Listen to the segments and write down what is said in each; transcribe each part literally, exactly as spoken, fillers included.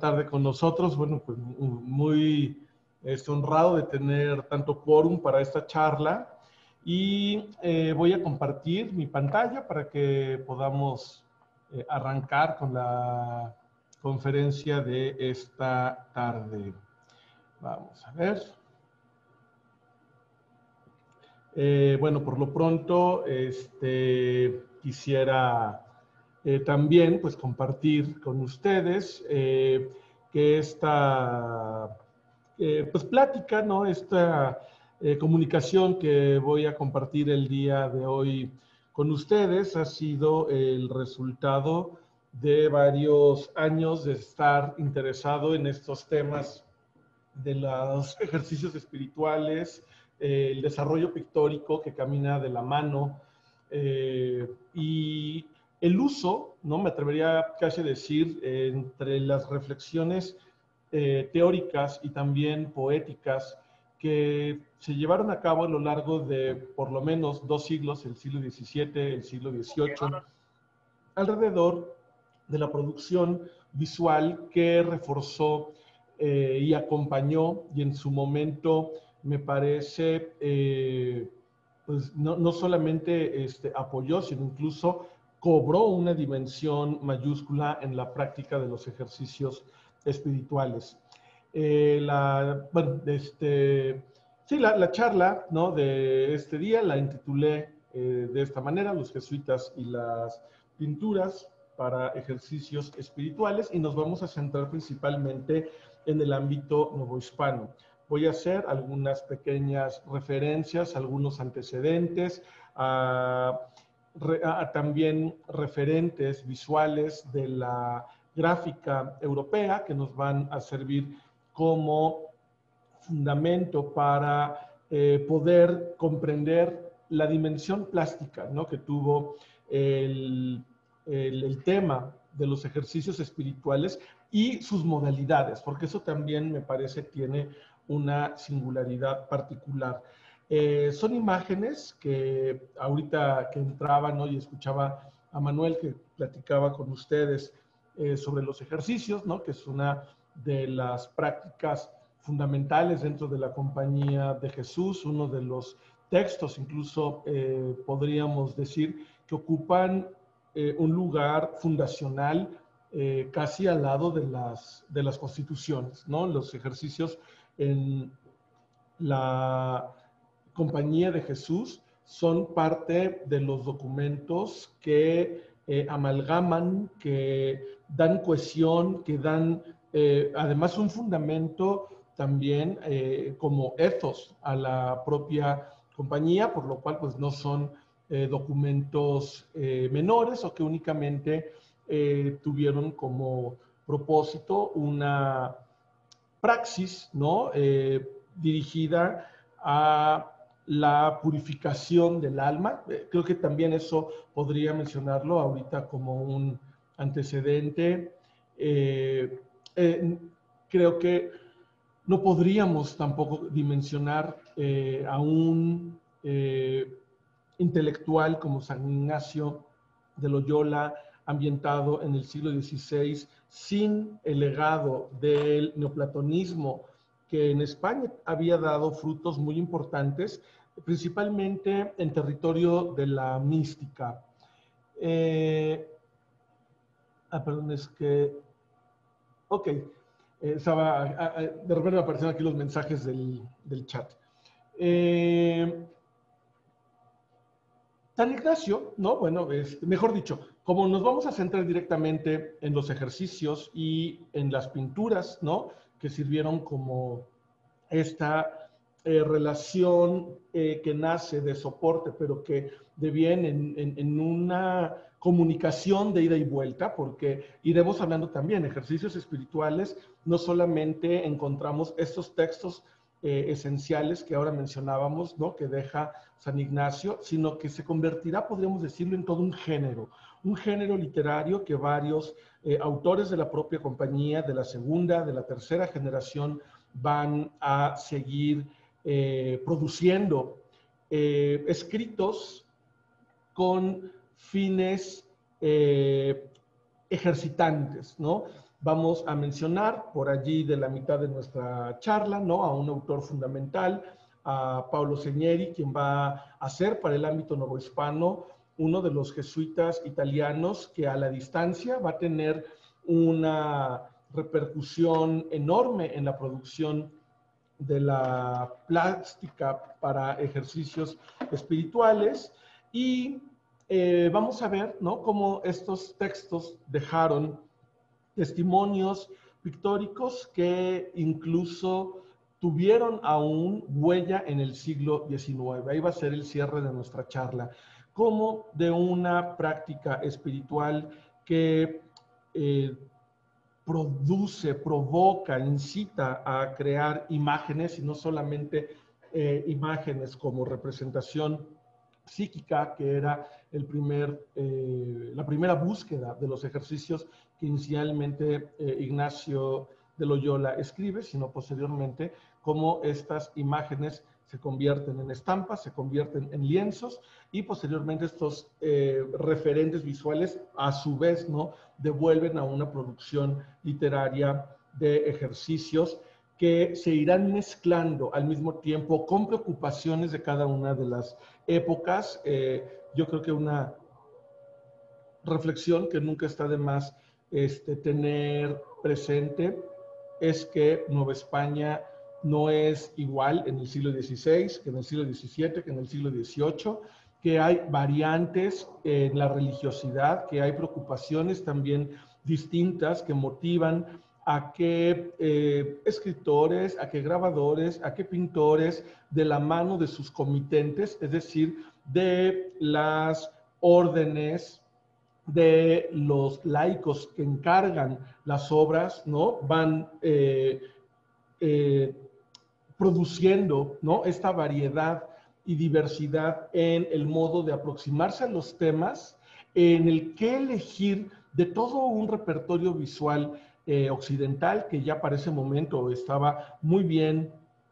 tarde con nosotros. Bueno, pues muy este, honrado de tener tanto quórum para esta charla. Y eh, voy a compartir mi pantalla para que podamos eh, arrancar con la conferencia de esta tarde. Vamos a ver. Eh, bueno, por lo pronto, este, quisiera eh, también pues, compartir con ustedes eh, que esta eh, pues, plática, ¿no? Esta eh, comunicación que voy a compartir el día de hoy con ustedes ha sido el resultado de varios años de estar interesado en estos temas de los ejercicios espirituales, eh, el desarrollo pictórico que camina de la mano eh, y el uso, ¿no? Me atrevería casi a decir, eh, entre las reflexiones eh, teóricas y también poéticas que se llevaron a cabo a lo largo de por lo menos dos siglos, el siglo diecisiete, el siglo dieciocho, alrededor de la producción visual que reforzó eh, y acompañó y en su momento me parece eh, pues no, no solamente este, apoyó, sino incluso cobró una dimensión mayúscula en la práctica de los ejercicios espirituales. Eh, la, bueno, este, sí, la, la charla, ¿no? de este día la intitulé eh, de esta manera, Los jesuitas y las pinturas para ejercicios espirituales, y nos vamos a centrar principalmente en el ámbito novohispano. Voy a hacer algunas pequeñas referencias, algunos antecedentes, a, a también referentes visuales de la gráfica europea que nos van a servir como fundamento para eh, poder comprender la dimensión plástica, ¿no? que tuvo el, el, el tema de los ejercicios espirituales y sus modalidades, porque eso también me parece tiene una singularidad particular. Eh, son imágenes que ahorita que entraba, ¿no? y escuchaba a Manuel que platicaba con ustedes eh, sobre los ejercicios, ¿no? que es una de las prácticas fundamentales dentro de la Compañía de Jesús, uno de los textos, incluso eh, podríamos decir, que ocupan eh, un lugar fundacional eh, casi al lado de las, de las constituciones, ¿no? Los ejercicios en la Compañía de Jesús son parte de los documentos que eh, amalgaman, que dan cohesión, que dan eh, además un fundamento también eh, como ethos a la propia compañía, por lo cual pues no son eh, documentos eh, menores o que únicamente eh, tuvieron como propósito una praxis, ¿no? Eh, dirigida a la purificación del alma. Eh, creo que también eso podría mencionarlo ahorita como un antecedente. Eh, eh, creo que no podríamos tampoco dimensionar eh, a un eh, intelectual como San Ignacio de Loyola, ambientado en el siglo dieciséis, sin el legado del neoplatonismo, que en España había dado frutos muy importantes, principalmente en territorio de la mística. Eh, ah, perdón, es que... Ok. Eh, estaba, a, a, de repente me aparecieron aquí los mensajes del, del chat. Eh, San Ignacio, ¿no? Bueno, es, mejor dicho, como nos vamos a centrar directamente en los ejercicios y en las pinturas, ¿no? Que sirvieron como esta eh, relación eh, que nace de soporte, pero que deviene en, en, en una comunicación de ida y vuelta, porque iremos hablando también, ejercicios espirituales, no solamente encontramos estos textos eh, esenciales que ahora mencionábamos, ¿no? que deja San Ignacio, sino que se convertirá, podríamos decirlo, en todo un género, un género literario que varios eh, autores de la propia compañía, de la segunda, de la tercera generación, van a seguir eh, produciendo eh, escritos con fines eh, ejercitantes, ¿no? Vamos a mencionar por allí de la mitad de nuestra charla, ¿no?, a un autor fundamental, a Paulo Segneri, quien va a ser para el ámbito novohispano uno de los jesuitas italianos que a la distancia va a tener una repercusión enorme en la producción de la plástica para ejercicios espirituales. Y eh, vamos a ver, ¿no?, cómo estos textos dejaron testimonios pictóricos que incluso tuvieron aún huella en el siglo diecinueve. Ahí va a ser el cierre de nuestra charla. Como de una práctica espiritual que eh, produce, provoca, incita a crear imágenes, y no solamente eh, imágenes como representación psíquica, que era el primer, eh, la primera búsqueda de los ejercicios que inicialmente eh, Ignacio de Loyola escribe, sino posteriormente cómo estas imágenes se convierten en estampas, se convierten en lienzos, y posteriormente estos eh, referentes visuales a su vez, ¿no?, devuelven a una producción literaria de ejercicios que se irán mezclando al mismo tiempo con preocupaciones de cada una de las épocas. Eh, yo creo que una reflexión que nunca está de más este, tener presente es que Nueva España no es igual en el siglo dieciséis que en el siglo diecisiete, que en el siglo dieciocho, que hay variantes en la religiosidad, que hay preocupaciones también distintas que motivan a que eh, escritores, a que grabadores, a que pintores, de la mano de sus comitentes, es decir, de las órdenes, de los laicos que encargan las obras, ¿no?, van eh, eh, produciendo, ¿no?, esta variedad y diversidad en el modo de aproximarse a los temas, en el que elegir de todo un repertorio visual eh, occidental que ya para ese momento estaba muy bien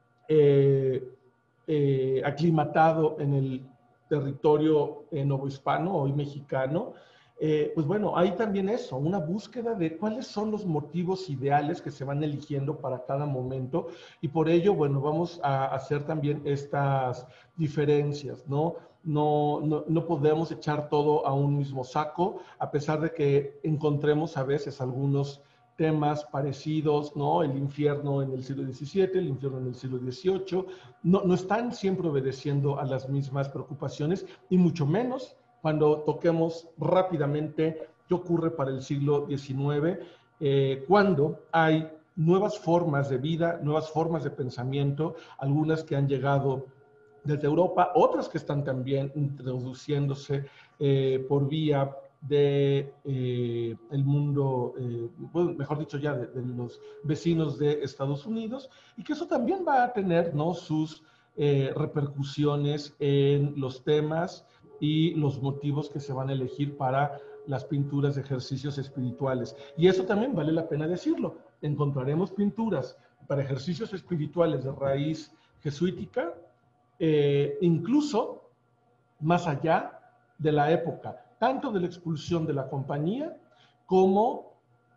eh, eh, aclimatado en el territorio eh, novohispano, hoy mexicano. Eh, pues bueno, hay también eso, una búsqueda de cuáles son los motivos ideales que se van eligiendo para cada momento, y por ello, bueno, vamos a hacer también estas diferencias, ¿no? No, no, no podemos echar todo a un mismo saco, a pesar de que encontremos a veces algunos temas parecidos, ¿no? El infierno en el siglo diecisiete, el infierno en el siglo dieciocho, no, no están siempre obedeciendo a las mismas preocupaciones, y mucho menos cuando toquemos rápidamente qué ocurre para el siglo diecinueve, eh, cuando hay nuevas formas de vida, nuevas formas de pensamiento, algunas que han llegado desde Europa, otras que están también introduciéndose eh, por vía de eh, el mundo, eh, bueno, mejor dicho ya, de, de los vecinos de Estados Unidos, y que eso también va a tener, ¿no?, sus eh, repercusiones en los temas y los motivos que se van a elegir para las pinturas de ejercicios espirituales. Y eso también vale la pena decirlo. Encontraremos pinturas para ejercicios espirituales de raíz jesuítica, eh, incluso más allá de la época, tanto de la expulsión de la compañía como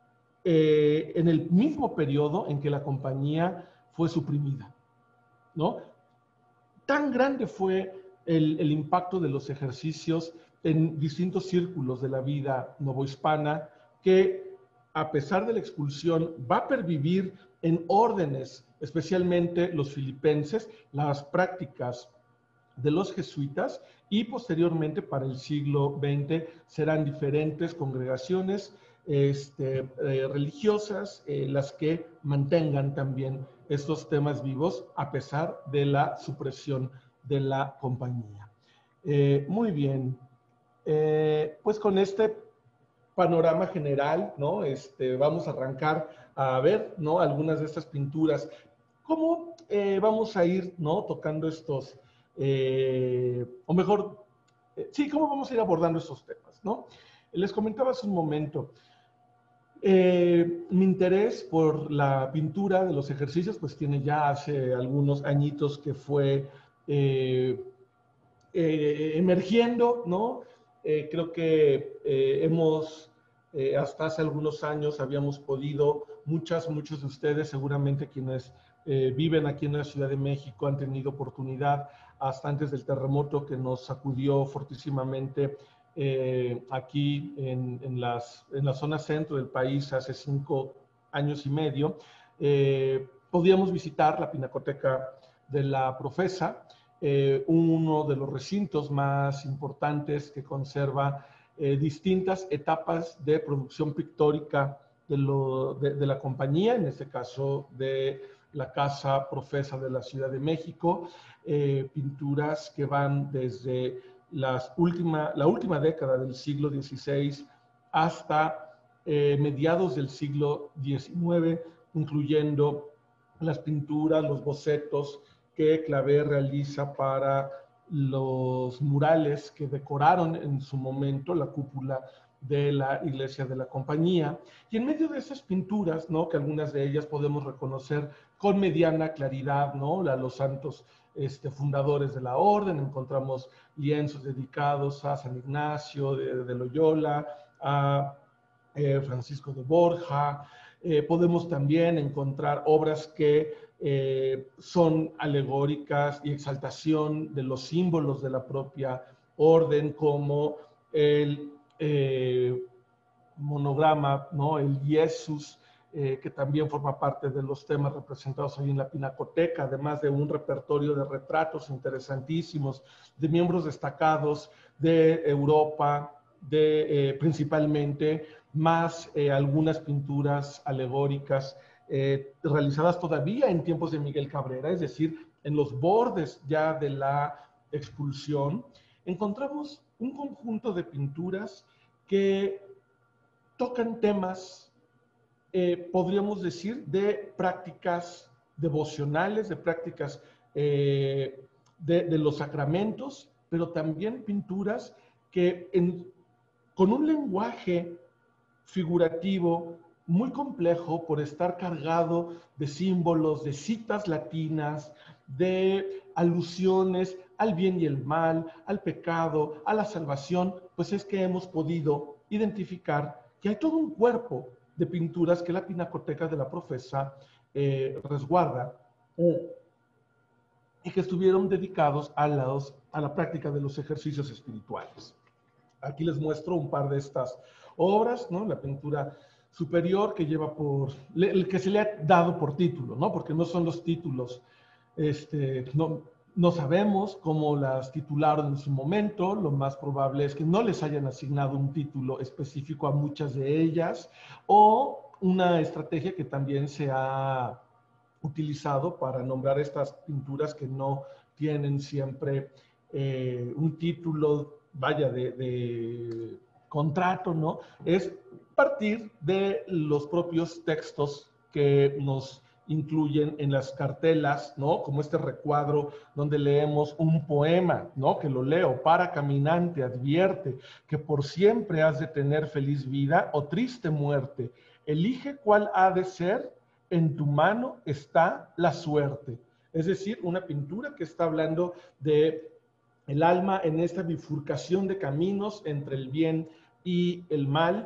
eh, en el mismo periodo en que la compañía fue suprimida, ¿no? Tan grande fue el, el impacto de los ejercicios en distintos círculos de la vida novohispana, que a pesar de la expulsión va a pervivir en órdenes, especialmente los filipenses, las prácticas de los jesuitas, y posteriormente para el siglo veinte serán diferentes congregaciones este, eh, religiosas eh, las que mantengan también estos temas vivos a pesar de la supresión de la compañía. Eh, muy bien, eh, pues con este panorama general, ¿no? Este, vamos a arrancar a ver, ¿no?, algunas de estas pinturas. ¿Cómo eh, vamos a ir, ¿no?, tocando estos, eh, o mejor, eh, sí, cómo vamos a ir abordando estos temas, ¿no? Les comentaba hace un momento, eh, mi interés por la pintura de los ejercicios, pues tiene ya hace algunos añitos que fue eh, eh, emergiendo, ¿no? Eh, creo que eh, hemos Eh, hasta hace algunos años habíamos podido, muchas, muchos de ustedes, seguramente quienes eh, viven aquí en la Ciudad de México, han tenido oportunidad hasta antes del terremoto que nos sacudió fortísimamente eh, aquí en, en, las, en la zona centro del país hace cinco años y medio. Eh, podíamos visitar la Pinacoteca de la Profesa, eh, uno de los recintos más importantes que conserva eh, distintas etapas de producción pictórica de, lo, de, de la compañía, en este caso de la Casa Profesa de la Ciudad de México, eh, pinturas que van desde las última, la última década del siglo dieciséis hasta eh, mediados del siglo diecinueve, incluyendo las pinturas, los bocetos que Clavé realiza para los murales que decoraron en su momento la cúpula de la iglesia de la compañía. Y en medio de esas pinturas, ¿no?, que algunas de ellas podemos reconocer con mediana claridad, ¿no?, la, los santos este, fundadores de la orden, encontramos lienzos dedicados a San Ignacio de, de Loyola, a eh, Francisco de Borja. Eh, podemos también encontrar obras que eh, son alegóricas y exaltación de los símbolos de la propia orden, como el eh, monograma, ¿no?, el Jesús, eh, que también forma parte de los temas representados hoy en la Pinacoteca, además de un repertorio de retratos interesantísimos de miembros destacados de Europa, de, eh, principalmente, más eh, algunas pinturas alegóricas eh, realizadas todavía en tiempos de Miguel Cabrera, es decir, en los bordes ya de la expulsión. Encontramos un conjunto de pinturas que tocan temas, eh, podríamos decir, de prácticas devocionales, de prácticas eh, de, de los sacramentos, pero también pinturas que en, con un lenguaje figurativo muy complejo por estar cargado de símbolos, de citas latinas, de alusiones al bien y el mal, al pecado, a la salvación, pues es que hemos podido identificar que hay todo un cuerpo de pinturas que la Pinacoteca de la Profesa eh, resguarda eh, y que estuvieron dedicados a, los, a la práctica de los ejercicios espirituales. Aquí les muestro un par de estas obras, ¿no? La pintura superior que lleva por, el que se le ha dado por título, ¿no? Porque no son los títulos, este, no, no sabemos cómo las titularon en su momento, lo más probable es que no les hayan asignado un título específico a muchas de ellas, o una estrategia que también se ha utilizado para nombrar estas pinturas que no tienen siempre eh, un título, vaya, de, de contrato, ¿no? Es partir de los propios textos que nos incluyen en las cartelas, ¿no? Como este recuadro donde leemos un poema, ¿no? Que lo leo: para caminante, advierte que por siempre has de tener feliz vida o triste muerte. Elige cuál ha de ser, en tu mano está la suerte. Es decir, una pintura que está hablando de el alma en esta bifurcación de caminos entre el bien y el mal,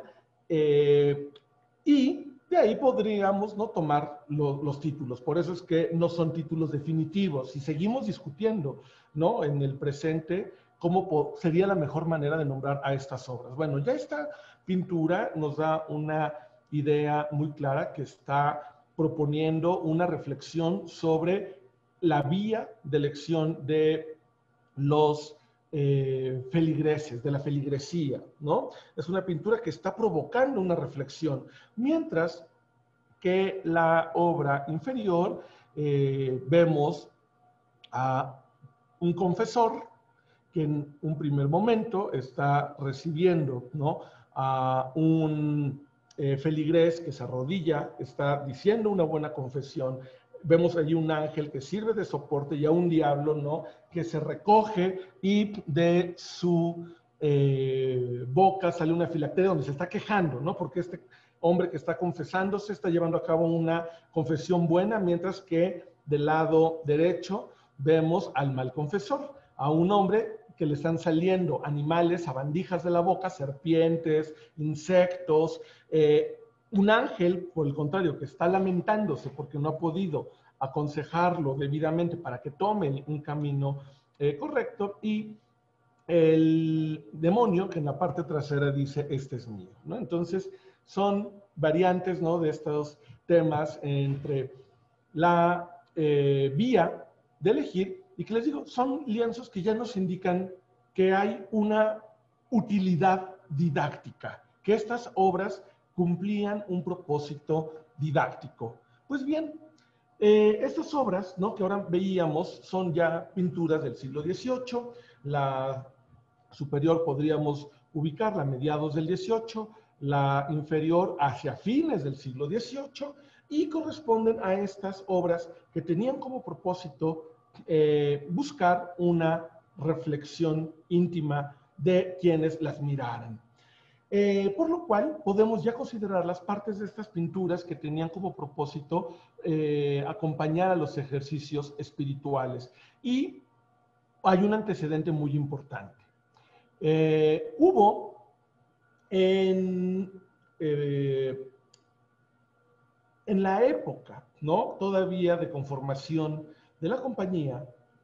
eh, y de ahí podríamos, ¿no?, tomar lo, los títulos. Por eso es que no son títulos definitivos. Si seguimos discutiendo, ¿no?, en el presente, ¿cómo sería la mejor manera de nombrar a estas obras? Bueno, ya esta pintura nos da una idea muy clara que está proponiendo una reflexión sobre la vía de elección de los eh, feligreses, de la feligresía, ¿no? Es una pintura que está provocando una reflexión, mientras que la obra inferior eh, vemos a un confesor que en un primer momento está recibiendo, ¿no?, a un eh, feligrés que se arrodilla, está diciendo una buena confesión. Vemos allí un ángel que sirve de soporte y a un diablo, ¿no?, que se recoge y de su eh, boca sale una filacteria donde se está quejando, ¿no?, porque este hombre que está confesándose está llevando a cabo una confesión buena, mientras que del lado derecho vemos al mal confesor, a un hombre que le están saliendo animales, sabandijas de la boca, serpientes, insectos, eh, un ángel, por el contrario, que está lamentándose porque no ha podido aconsejarlo debidamente para que tome un camino eh, correcto, y el demonio que en la parte trasera dice, este es mío, ¿no? Entonces, son variantes, ¿no?, de estos temas entre la eh, vía de elegir, y que les digo, son lienzos que ya nos indican que hay una utilidad didáctica, que estas obras cumplían un propósito didáctico. Pues bien, eh, estas obras, ¿no?, que ahora veíamos son ya pinturas del siglo dieciocho, la superior podríamos ubicarla a mediados del dieciocho, la inferior hacia fines del siglo dieciocho, y corresponden a estas obras que tenían como propósito eh, buscar una reflexión íntima de quienes las miraran. Eh, por lo cual podemos ya considerar las partes de estas pinturas que tenían como propósito eh, acompañar a los ejercicios espirituales. Y hay un antecedente muy importante. Eh, hubo en, eh, en la época, ¿no?, todavía de conformación de la compañía,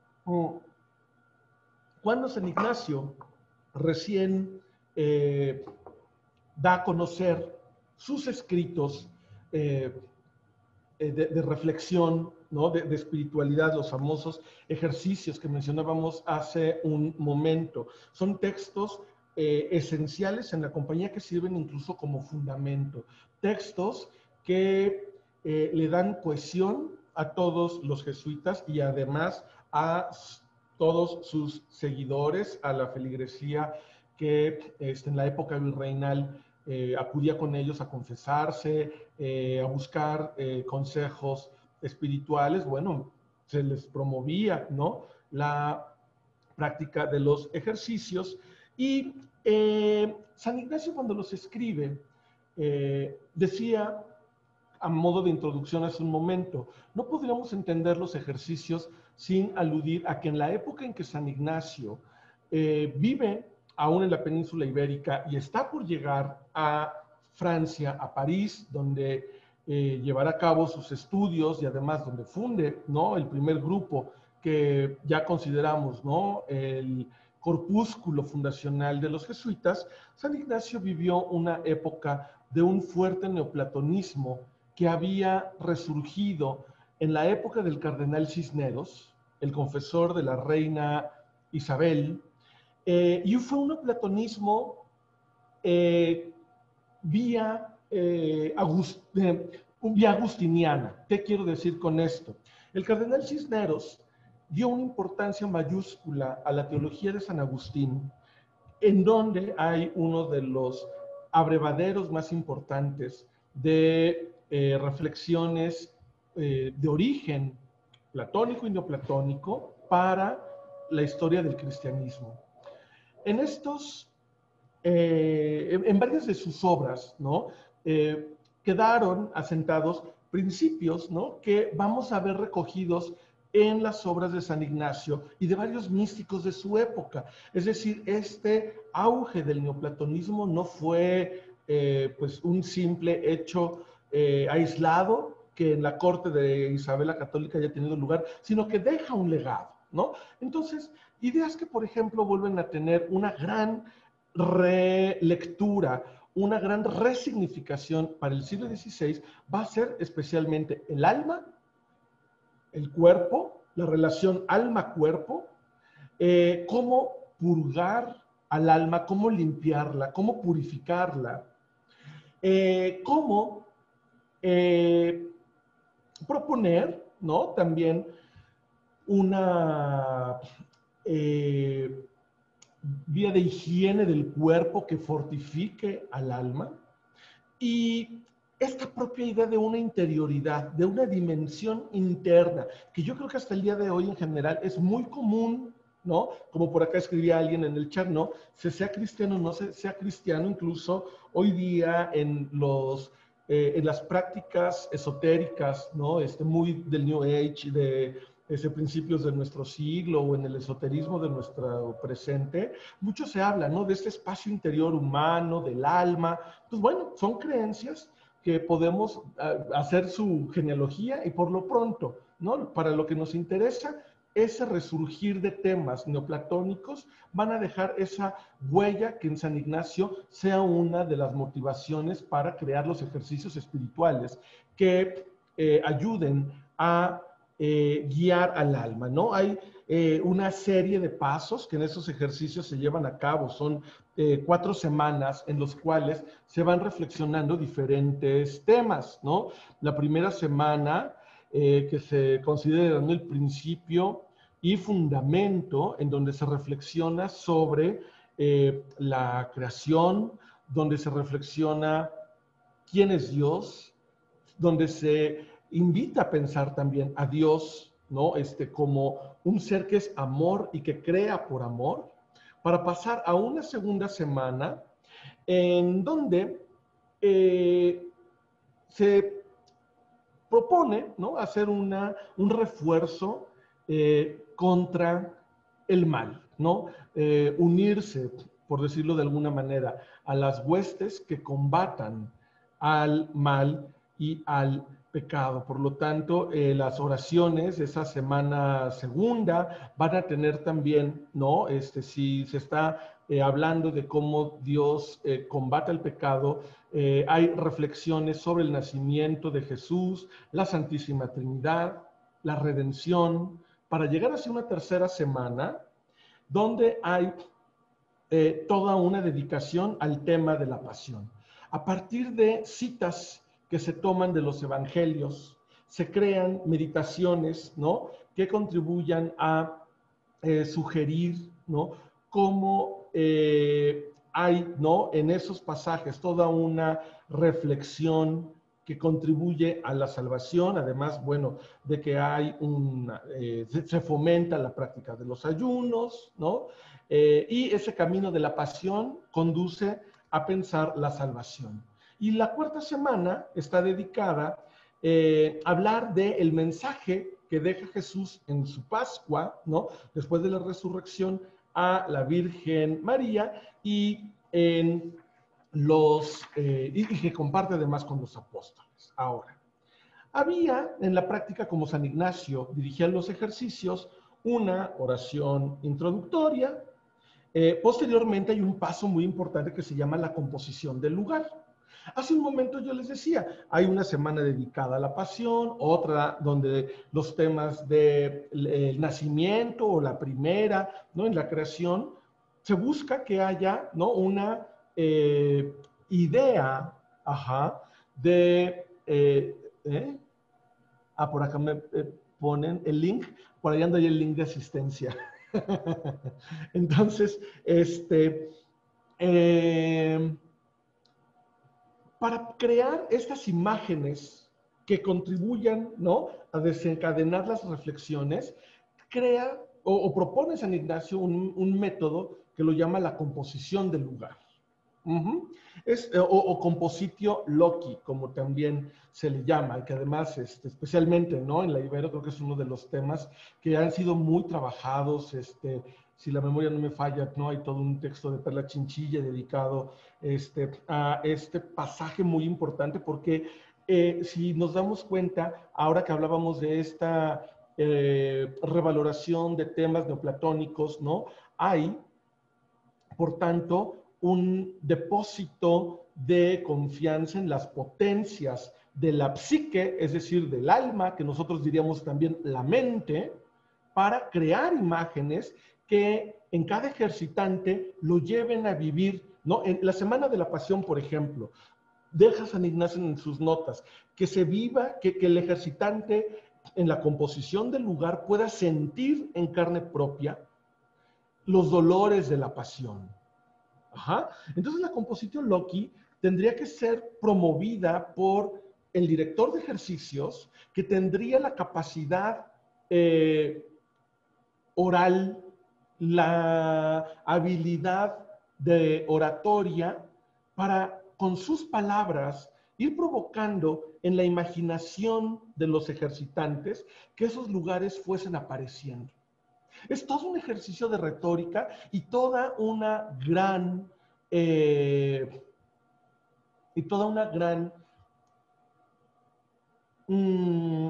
cuando San Ignacio recién eh, da a conocer sus escritos eh, de, de reflexión, ¿no?, de, de espiritualidad, los famosos ejercicios que mencionábamos hace un momento. Son textos eh, esenciales en la compañía que sirven incluso como fundamento. Textos que eh, le dan cohesión a todos los jesuitas y además a todos sus seguidores, a la feligresía que este, en la época virreinal eh, acudía con ellos a confesarse, eh, a buscar eh, consejos espirituales. Bueno, se les promovía, ¿no?, la práctica de los ejercicios, y eh, San Ignacio, cuando los escribe, eh, decía, a modo de introducción hace un momento, no podríamos entender los ejercicios sin aludir a que en la época en que San Ignacio eh, vive aún en la península ibérica y está por llegar a Francia, a París, donde eh, llevará a cabo sus estudios y además donde funde, ¿no?, el primer grupo que ya consideramos, ¿no?, el corpúsculo fundacional de los jesuitas. San Ignacio vivió una época de un fuerte neoplatonismo que había resurgido en la época del cardenal Cisneros, el confesor de la reina Isabel, eh, y fue un neoplatonismo eh, vía, eh, Agust eh, vía agustiniana. ¿Qué quiero decir con esto? El cardenal Cisneros dio una importancia mayúscula a la teología de San Agustín, en donde hay uno de los abrevaderos más importantes de eh, reflexiones eh, de origen platónico y neoplatónico para la historia del cristianismo. En estos, eh, en, en varias de sus obras, ¿no?, eh, quedaron asentados principios, ¿no?, que vamos a ver recogidos en las obras de San Ignacio y de varios místicos de su época. Es decir, este auge del neoplatonismo no fue eh, pues un simple hecho eh, aislado que en la corte de Isabel la Católica haya tenido lugar, sino que deja un legado, ¿no? Entonces, ideas que, por ejemplo, vuelven a tener una gran relectura, una gran resignificación para el siglo dieciséis, va a ser especialmente el alma, el cuerpo, la relación alma-cuerpo, eh, cómo purgar al alma, cómo limpiarla, cómo purificarla, eh, cómo eh, proponer, ¿no?, también una eh, vía de higiene del cuerpo que fortifique al alma, y esta propia idea de una interioridad, de una dimensión interna, que yo creo que hasta el día de hoy en general es muy común, ¿no? Como por acá escribía alguien en el chat, ¿no? Se sea cristiano o no se sea cristiano, incluso hoy día en, los, eh, en las prácticas esotéricas, ¿no? Este, muy del New Age, de ese, principios de nuestro siglo o en el esoterismo de nuestro presente, mucho se habla, ¿no? De este espacio interior humano, del alma. Pues bueno, son creencias que podemos uh, hacer su genealogía y por lo pronto, ¿no? Para lo que nos interesa, ese resurgir de temas neoplatónicos van a dejar esa huella que en San Ignacio sea una de las motivaciones para crear los ejercicios espirituales que eh, ayuden a eh, guiar al alma, ¿no? Hay eh, una serie de pasos que en esos ejercicios se llevan a cabo, son eh, cuatro semanas en los cuales se van reflexionando diferentes temas, ¿no? La primera semana eh, que se considera, ¿no?, el principio y fundamento, en donde se reflexiona sobre eh, la creación, donde se reflexiona quién es Dios, donde se invita a pensar también a Dios, ¿no? Este, como un ser que es amor y que crea por amor, para pasar a una segunda semana en donde eh, se propone, ¿no?, hacer una, un refuerzo eh, contra el mal, ¿no? Eh, unirse, por decirlo de alguna manera, a las huestes que combatan al mal y al pecado. Por lo tanto, eh, las oraciones de esa semana segunda van a tener también, ¿no? Este, si se está eh, hablando de cómo Dios eh, combate el pecado, eh, hay reflexiones sobre el nacimiento de Jesús, la Santísima Trinidad, la redención, para llegar hacia una tercera semana donde hay eh, toda una dedicación al tema de la pasión. A partir de citas que se toman de los evangelios, se crean meditaciones, ¿no?, que contribuyan a eh, sugerir, ¿no?, cómo eh, hay, ¿no?, en esos pasajes toda una reflexión que contribuye a la salvación, además, bueno, de que hay un, eh, se fomenta la práctica de los ayunos, ¿no? Eh, y ese camino de la pasión conduce a pensar la salvación. Y la cuarta semana está dedicada eh, a hablar del mensaje que deja Jesús en su Pascua, ¿no?, después de la resurrección, a la Virgen María y en los eh, y, y que comparte además con los apóstoles. Ahora, había en la práctica, como San Ignacio dirigía los ejercicios, una oración introductoria. Eh, posteriormente hay un paso muy importante que se llama la composición del lugar. Hace un momento yo les decía, hay una semana dedicada a la pasión, otra donde los temas del de nacimiento o la primera, ¿no?, en la creación, se busca que haya, ¿no?, una eh, idea, ajá, de... Eh, ¿eh? Ah, por acá me eh, ponen el link, por ahí anda ya el link de asistencia. Entonces, este... Eh, para crear estas imágenes que contribuyan, ¿no?, a desencadenar las reflexiones, crea o, o propone San Ignacio un, un método que lo llama la composición del lugar. Uh-huh. Es, o, o compositio loci, como también se le llama, que además, este, especialmente, ¿no?, en la Ibero, creo que es uno de los temas que han sido muy trabajados. Este, si la memoria no me falla, ¿no?, hay todo un texto de Perla Chinchilla dedicado este, a este pasaje muy importante, porque eh, si nos damos cuenta, ahora que hablábamos de esta eh, revaloración de temas neoplatónicos, ¿no?, hay, por tanto, un depósito de confianza en las potencias de la psique, es decir, del alma, que nosotros diríamos también la mente, para crear imágenes que en cada ejercitante lo lleven a vivir, ¿no? En la Semana de la Pasión, por ejemplo, deja San Ignacio en sus notas, que se viva, que, que el ejercitante en la composición del lugar pueda sentir en carne propia los dolores de la pasión. Ajá. Entonces la compositio loci tendría que ser promovida por el director de ejercicios, que tendría la capacidad eh, oral, la habilidad de oratoria para, con sus palabras, ir provocando en la imaginación de los ejercitantes que esos lugares fuesen apareciendo. Es todo un ejercicio de retórica y toda una gran, eh, y toda una gran mmm,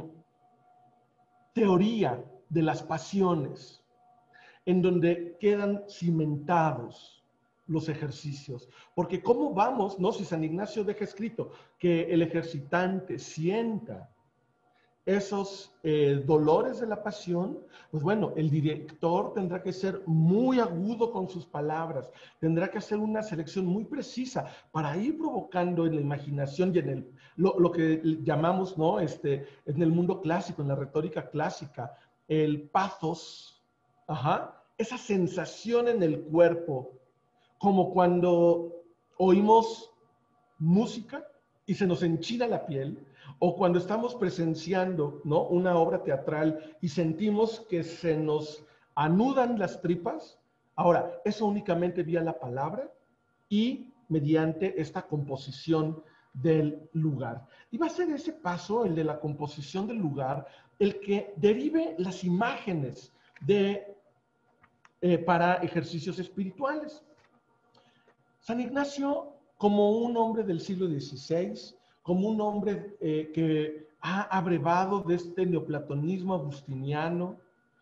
teoría de las pasiones, en donde quedan cimentados los ejercicios. Porque ¿cómo vamos, no? Si San Ignacio deja escrito que el ejercitante sienta esos eh, dolores de la pasión, pues bueno, el director tendrá que ser muy agudo con sus palabras, tendrá que hacer una selección muy precisa para ir provocando en la imaginación y en el, lo, lo que llamamos, ¿no? Este, en el mundo clásico, en la retórica clásica, el pathos, ajá, esa sensación en el cuerpo, como cuando oímos música y se nos enchina la piel, o cuando estamos presenciando, ¿no?, una obra teatral y sentimos que se nos anudan las tripas. Ahora, eso únicamente vía la palabra y mediante esta composición del lugar. Y va a ser ese paso, el de la composición del lugar, el que derive las imágenes de, eh, para ejercicios espirituales. San Ignacio, como un hombre del siglo dieciséis, como un hombre eh, que ha abrevado de este neoplatonismo agustiniano,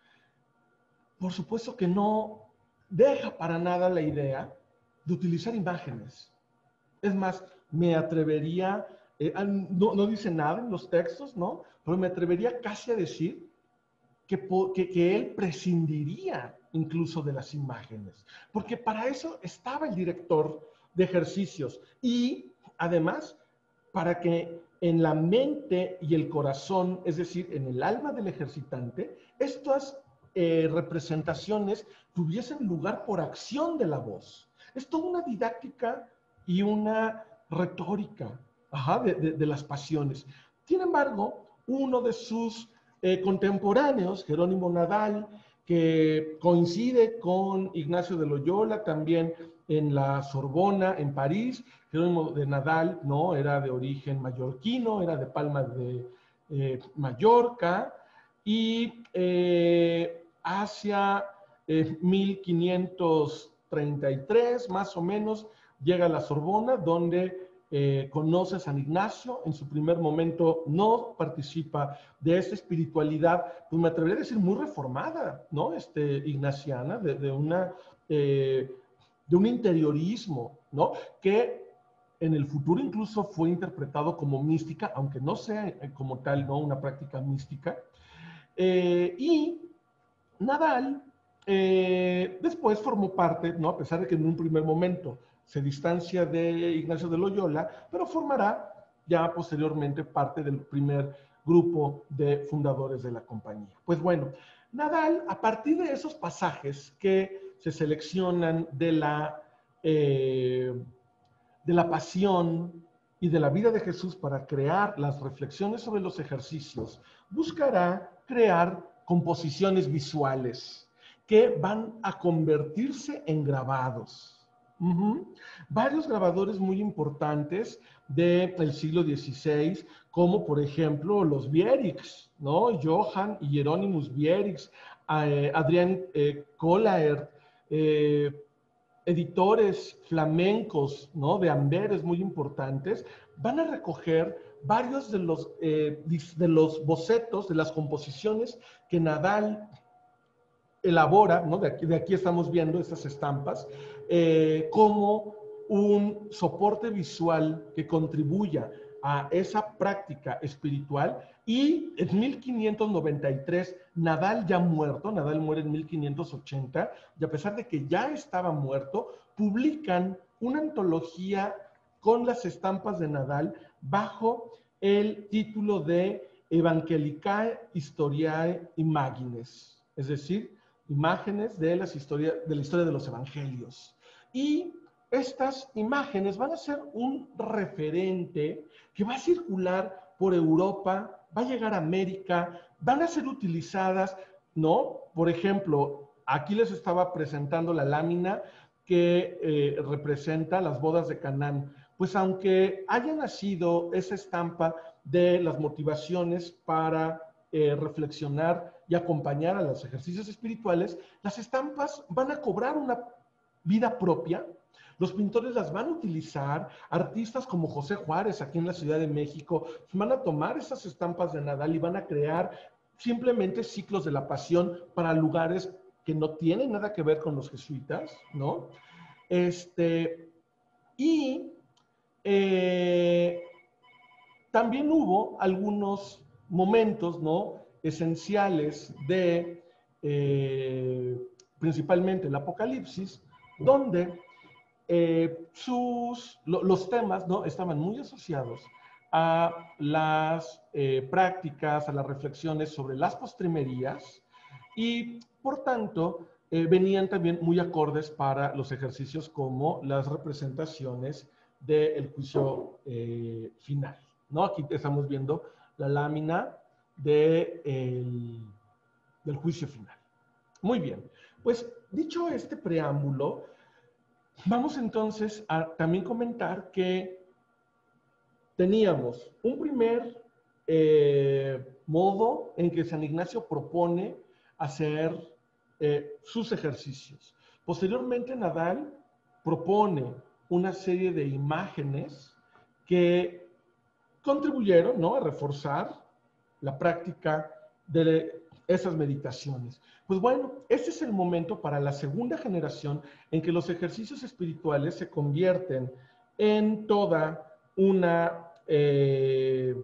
por supuesto que no deja para nada la idea de utilizar imágenes. Es más, me atrevería, eh, no, no dice nada en los textos, ¿no? Pero me atrevería casi a decir que, que, que él prescindiría incluso de las imágenes, porque para eso estaba el director de ejercicios y además para que en la mente y el corazón, es decir, en el alma del ejercitante, estas eh, representaciones tuviesen lugar por acción de la voz. Es toda una didáctica y una retórica, ajá, de, de, de las pasiones. Sin embargo, uno de sus eh, contemporáneos, Jerónimo Nadal, que coincide con Ignacio de Loyola también en la Sorbona, en París. Jerónimo de Nadal, ¿no?, era de origen mallorquino, era de Palma de eh, Mallorca, y eh, hacia eh, mil quinientos treinta y tres, más o menos, llega a la Sorbona, donde eh, conoce a San Ignacio. En su primer momento no participa de esta espiritualidad, pues me atrevería a decir muy reformada, ¿no? Este, ignaciana, de, de, una, eh, de un interiorismo, ¿no?, que en el futuro incluso fue interpretado como mística, aunque no sea como tal, ¿no?, una práctica mística. Eh, y Nadal eh, después formó parte, ¿no?, a pesar de que en un primer momento se distancia de Ignacio de Loyola, pero formará ya posteriormente parte del primer grupo de fundadores de la compañía. Pues bueno, Nadal, a partir de esos pasajes que se seleccionan de la, eh, de la pasión y de la vida de Jesús para crear las reflexiones sobre los ejercicios, buscará crear composiciones visuales que van a convertirse en grabados. Uh-huh. Varios grabadores muy importantes del siglo dieciséis, como por ejemplo los Bieriks, ¿no? Johann y Hieronymus Bieriks, eh, Adrián eh, Kollaert, eh, editores flamencos, ¿no?, de Amberes muy importantes, van a recoger varios de los, eh, de los bocetos, de las composiciones que Nadal elabora, ¿no? De aquí, de aquí estamos viendo estas estampas, eh, como un soporte visual que contribuya a esa práctica espiritual. Y en mil quinientos noventa y tres, Nadal ya muerto, Nadal muere en mil quinientos ochenta, y a pesar de que ya estaba muerto, publican una antología con las estampas de Nadal bajo el título de Evangelicae Historiae Imagines, es decir, imágenes de, las historia, de la historia de los evangelios. Y estas imágenes van a ser un referente que va a circular por Europa, va a llegar a América, van a ser utilizadas, ¿no? Por ejemplo, aquí les estaba presentando la lámina que eh, representa las bodas de Canaán. pues aunque haya nacido esa estampa de las motivaciones para eh, reflexionar y acompañar a los ejercicios espirituales, las estampas van a cobrar una vida propia. Los pintores las van a utilizar, artistas como José Juárez aquí en la Ciudad de México van a tomar esas estampas de Nadal y van a crear simplemente ciclos de la pasión para lugares que no tienen nada que ver con los jesuitas, ¿no? Este, y eh, también hubo algunos momentos, ¿no?, esenciales de, eh, principalmente el Apocalipsis, donde eh, sus, lo, los temas, ¿no?, estaban muy asociados a las eh, prácticas, a las reflexiones sobre las postrimerías y, por tanto, eh, venían también muy acordes para los ejercicios como las representaciones del juicio eh, final, ¿no? Aquí estamos viendo la lámina de el, del juicio final. Muy bien, pues dicho este preámbulo, vamos entonces a también comentar que teníamos un primer eh, modo en que San Ignacio propone hacer eh, sus ejercicios. Posteriormente, Nadal propone una serie de imágenes que contribuyeron, ¿no?, a reforzar la práctica de esas meditaciones. Pues bueno, este es el momento para la segunda generación en que los ejercicios espirituales se convierten en toda una, eh,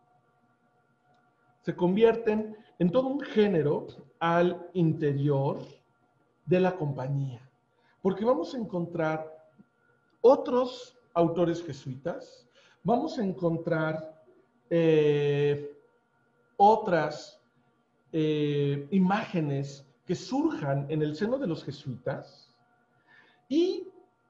se convierten en todo un género al interior de la compañía. Porque vamos a encontrar otros autores jesuitas, vamos a encontrar eh, otras eh, imágenes que surjan en el seno de los jesuitas. Y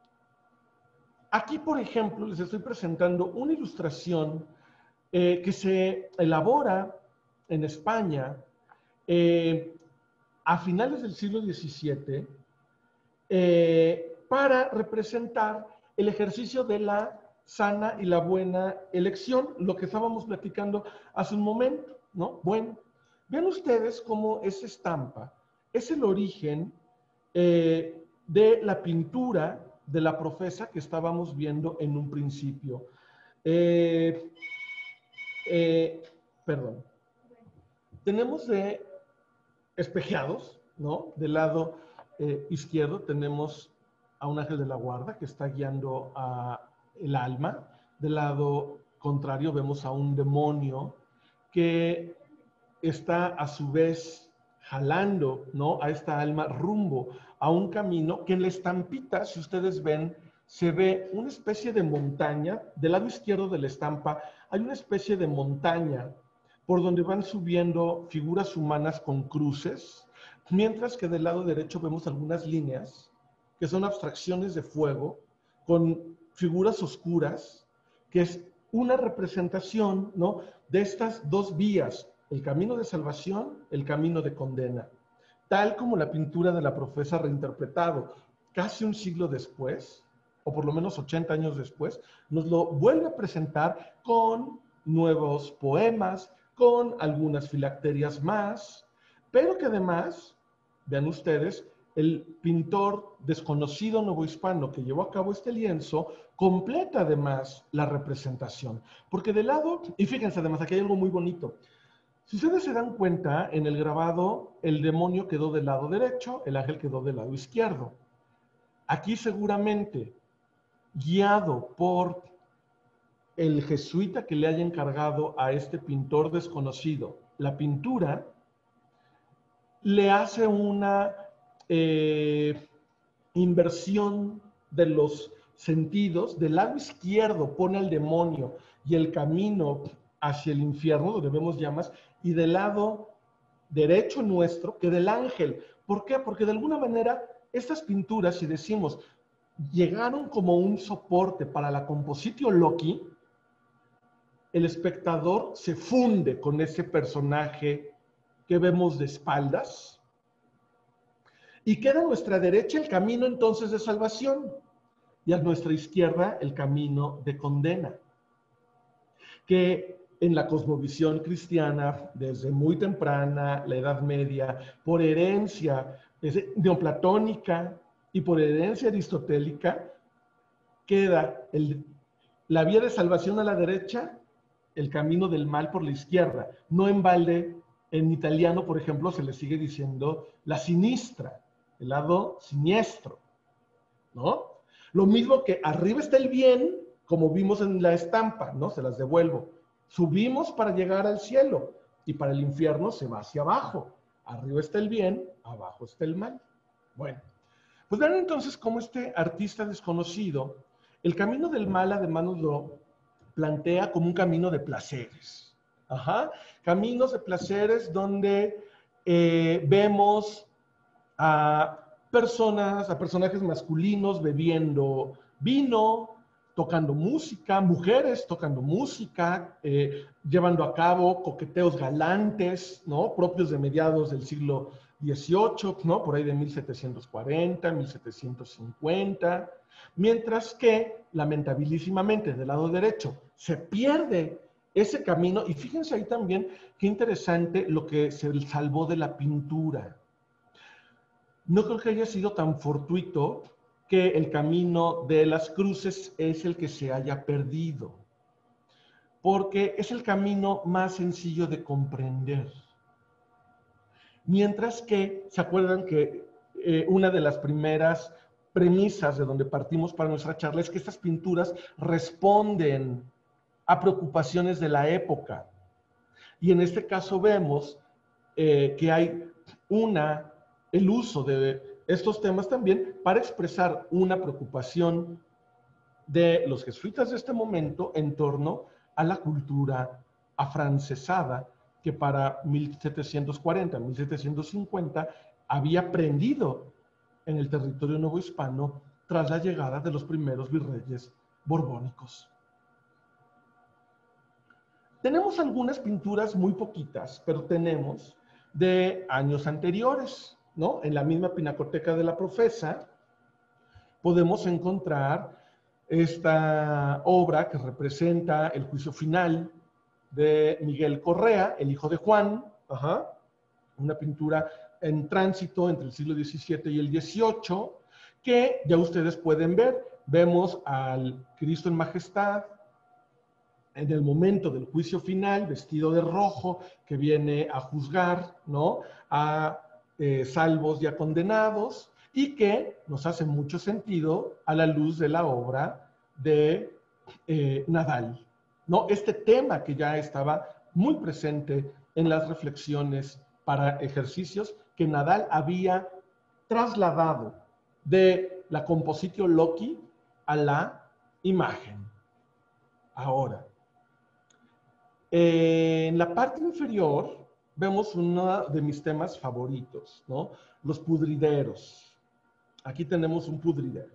aquí, por ejemplo, les estoy presentando una ilustración eh, que se elabora en España eh, a finales del siglo diecisiete eh, para representar el ejercicio de la sana y la buena elección, lo que estábamos platicando hace un momento, ¿no? Bueno, vean ustedes cómo esa estampa es el origen eh, de la pintura de la profesa que estábamos viendo en un principio. Eh, eh, perdón. Tenemos de espejeados, ¿no? Del lado eh, izquierdo tenemos a un ángel de la guarda que está guiando a el alma. Del lado contrario vemos a un demonio que está a su vez jalando, ¿no?, a esta alma rumbo a un camino que en la estampita, si ustedes ven, se ve una especie de montaña. Del lado izquierdo de la estampa hay una especie de montaña por donde van subiendo figuras humanas con cruces, mientras que del lado derecho vemos algunas líneas que son abstracciones de fuego con figuras oscuras, que es una representación, ¿no?, de estas dos vías, el camino de salvación, el camino de condena, tal como la pintura de la profesa reinterpretado casi un siglo después, o por lo menos ochenta años después, nos lo vuelve a presentar con nuevos poemas, con algunas filacterias más, pero que además, vean ustedes, el pintor desconocido novohispano que llevó a cabo este lienzo completa además la representación. Porque de lado, y fíjense además, aquí hay algo muy bonito. Si ustedes se dan cuenta, en el grabado, el demonio quedó del lado derecho, el ángel quedó del lado izquierdo. Aquí seguramente, guiado por el jesuita que le haya encargado a este pintor desconocido la pintura, le hace una eh, inversión de los sentidos. Del lado izquierdo pone al demonio y el camino hacia el infierno, donde vemos llamas, y del lado derecho nuestro, que del ángel. ¿Por qué? Porque de alguna manera estas pinturas, si decimos, llegaron como un soporte para la compositio loci, el espectador se funde con ese personaje que vemos de espaldas y queda a nuestra derecha el camino entonces de salvación. y a nuestra izquierda el camino de condena, que en la cosmovisión cristiana, desde muy temprana, la Edad Media, por herencia neoplatónica y por herencia aristotélica, queda el, la vía de salvación a la derecha, el camino del mal por la izquierda. No en balde, en italiano, por ejemplo, se le sigue diciendo la sinistra, el lado siniestro, ¿no? Lo mismo que arriba está el bien, como vimos en la estampa, ¿no? Se las devuelvo. Subimos para llegar al cielo y para el infierno se va hacia abajo. Arriba está el bien, abajo está el mal. Bueno, pues vean entonces cómo este artista desconocido, el camino del mal además nos lo plantea como un camino de placeres. Ajá. Caminos de placeres donde eh, vemos a personas, a personajes masculinos bebiendo vino, tocando música, mujeres tocando música, eh, llevando a cabo coqueteos galantes, ¿no? Propios de mediados del siglo dieciocho, ¿no? Por ahí de mil setecientos cuarenta, mil setecientos cincuenta, mientras que, lamentabilísimamente, del lado derecho, se pierde ese camino, y fíjense ahí también qué interesante lo que se salvó de la pintura. No creo que haya sido tan fortuito que el camino de las cruces es el que se haya perdido, porque es el camino más sencillo de comprender. Mientras que, ¿se acuerdan que eh, una de las primeras premisas de donde partimos para nuestra charla es que estas pinturas responden a preocupaciones de la época? Y en este caso vemos eh, que hay una, el uso de estos temas también para expresar una preocupación de los jesuitas de este momento en torno a la cultura afrancesada que para mil setecientos cuarenta, mil setecientos cincuenta había prendido en el territorio novohispano tras la llegada de los primeros virreyes borbónicos. Tenemos algunas pinturas, muy poquitas, pero tenemos de años anteriores, ¿no? En la misma Pinacoteca de la Profesa podemos encontrar esta obra que representa el juicio final de Miguel Correa, el hijo de Juan, ajá, una pintura en tránsito entre el siglo diecisiete y el dieciocho, que ya ustedes pueden ver, vemos al Cristo en majestad, en el momento del juicio final, vestido de rojo, que viene a juzgar, ¿no? A eh, salvos y a condenados, y que nos hace mucho sentido a la luz de la obra de eh, Nadal, ¿no? Este tema que ya estaba muy presente en las reflexiones para ejercicios que Nadal había trasladado de la compositio loci a la imagen. Ahora, Eh, en la parte inferior vemos uno de mis temas favoritos, ¿no? Los pudrideros. Aquí tenemos un pudridero.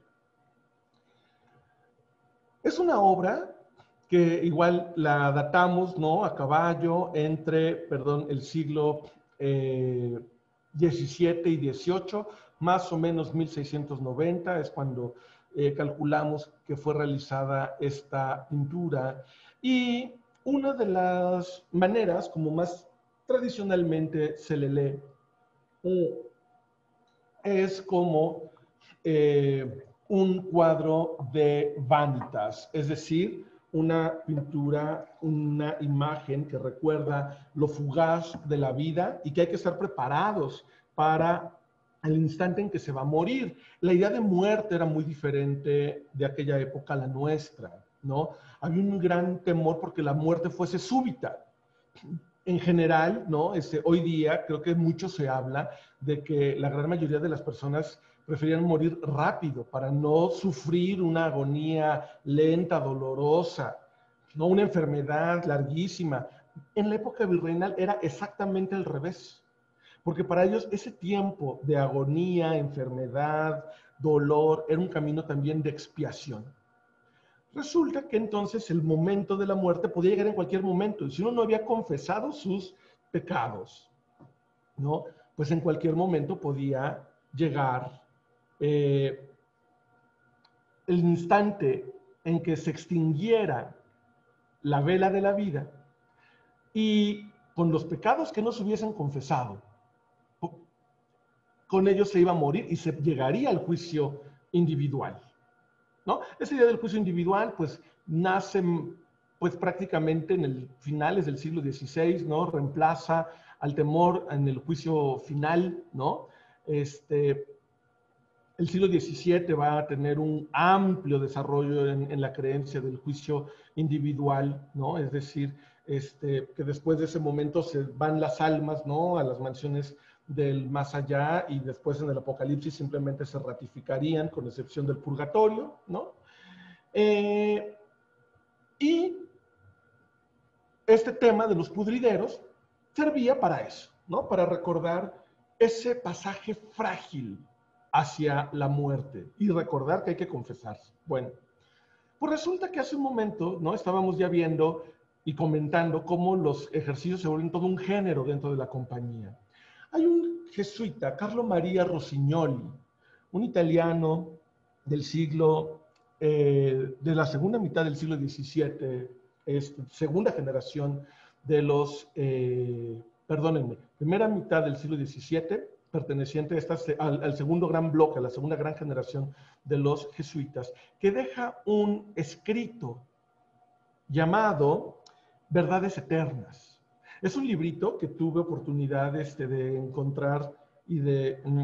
Es una obra que igual la datamos, ¿no? A caballo entre, perdón, el siglo eh, diecisiete y dieciocho, más o menos mil seiscientos noventa es cuando eh, calculamos que fue realizada esta pintura. Y una de las maneras como más tradicionalmente se le lee eh, es como eh, un cuadro de vanitas, es decir, una pintura, una imagen que recuerda lo fugaz de la vida y que hay que estar preparados para el instante en que se va a morir. La idea de muerte era muy diferente de aquella época a la nuestra, ¿no? Había un gran temor porque la muerte fuese súbita. En general, ¿no? Este, hoy día creo que mucho se habla de que la gran mayoría de las personas preferían morir rápido para no sufrir una agonía lenta, dolorosa, no una enfermedad larguísima. En la época virreinal era exactamente al revés, porque para ellos ese tiempo de agonía, enfermedad, dolor, era un camino también de expiación. Resulta que entonces el momento de la muerte podía llegar en cualquier momento, y si uno no había confesado sus pecados, ¿no? Pues en cualquier momento podía llegar eh, el instante en que se extinguiera la vela de la vida y con los pecados que no se hubiesen confesado, con ellos se iba a morir y se llegaría al juicio individual, ¿no? Ese día del juicio individual, pues, nace, pues, prácticamente en el finales del siglo dieciséis, ¿no? Reemplaza al temor en el juicio final, ¿no? Este, el siglo diecisiete va a tener un amplio desarrollo en, en la creencia del juicio individual, ¿no? Es decir, este, que después de ese momento se van las almas, ¿no? A las mansiones del más allá y después en el Apocalipsis simplemente se ratificarían con excepción del purgatorio, ¿no? Eh, y este tema de los pudrideros servía para eso, ¿no? Para recordar ese pasaje frágil hacia la muerte y recordar que hay que confesarse. Bueno, pues resulta que hace un momento, ¿no? Estábamos ya viendo y comentando cómo los ejercicios se vuelven todo un género dentro de la compañía. Hay un jesuita, Carlo Maria Rossignoli, un italiano del siglo, eh, de la segunda mitad del siglo diecisiete, es segunda generación de los, eh, perdónenme, primera mitad del siglo diecisiete, perteneciente a esta, al, al segundo gran bloque, a la segunda gran generación de los jesuitas, que deja un escrito llamado Verdades Eternas. Es un librito que tuve oportunidad este, de encontrar y de mm,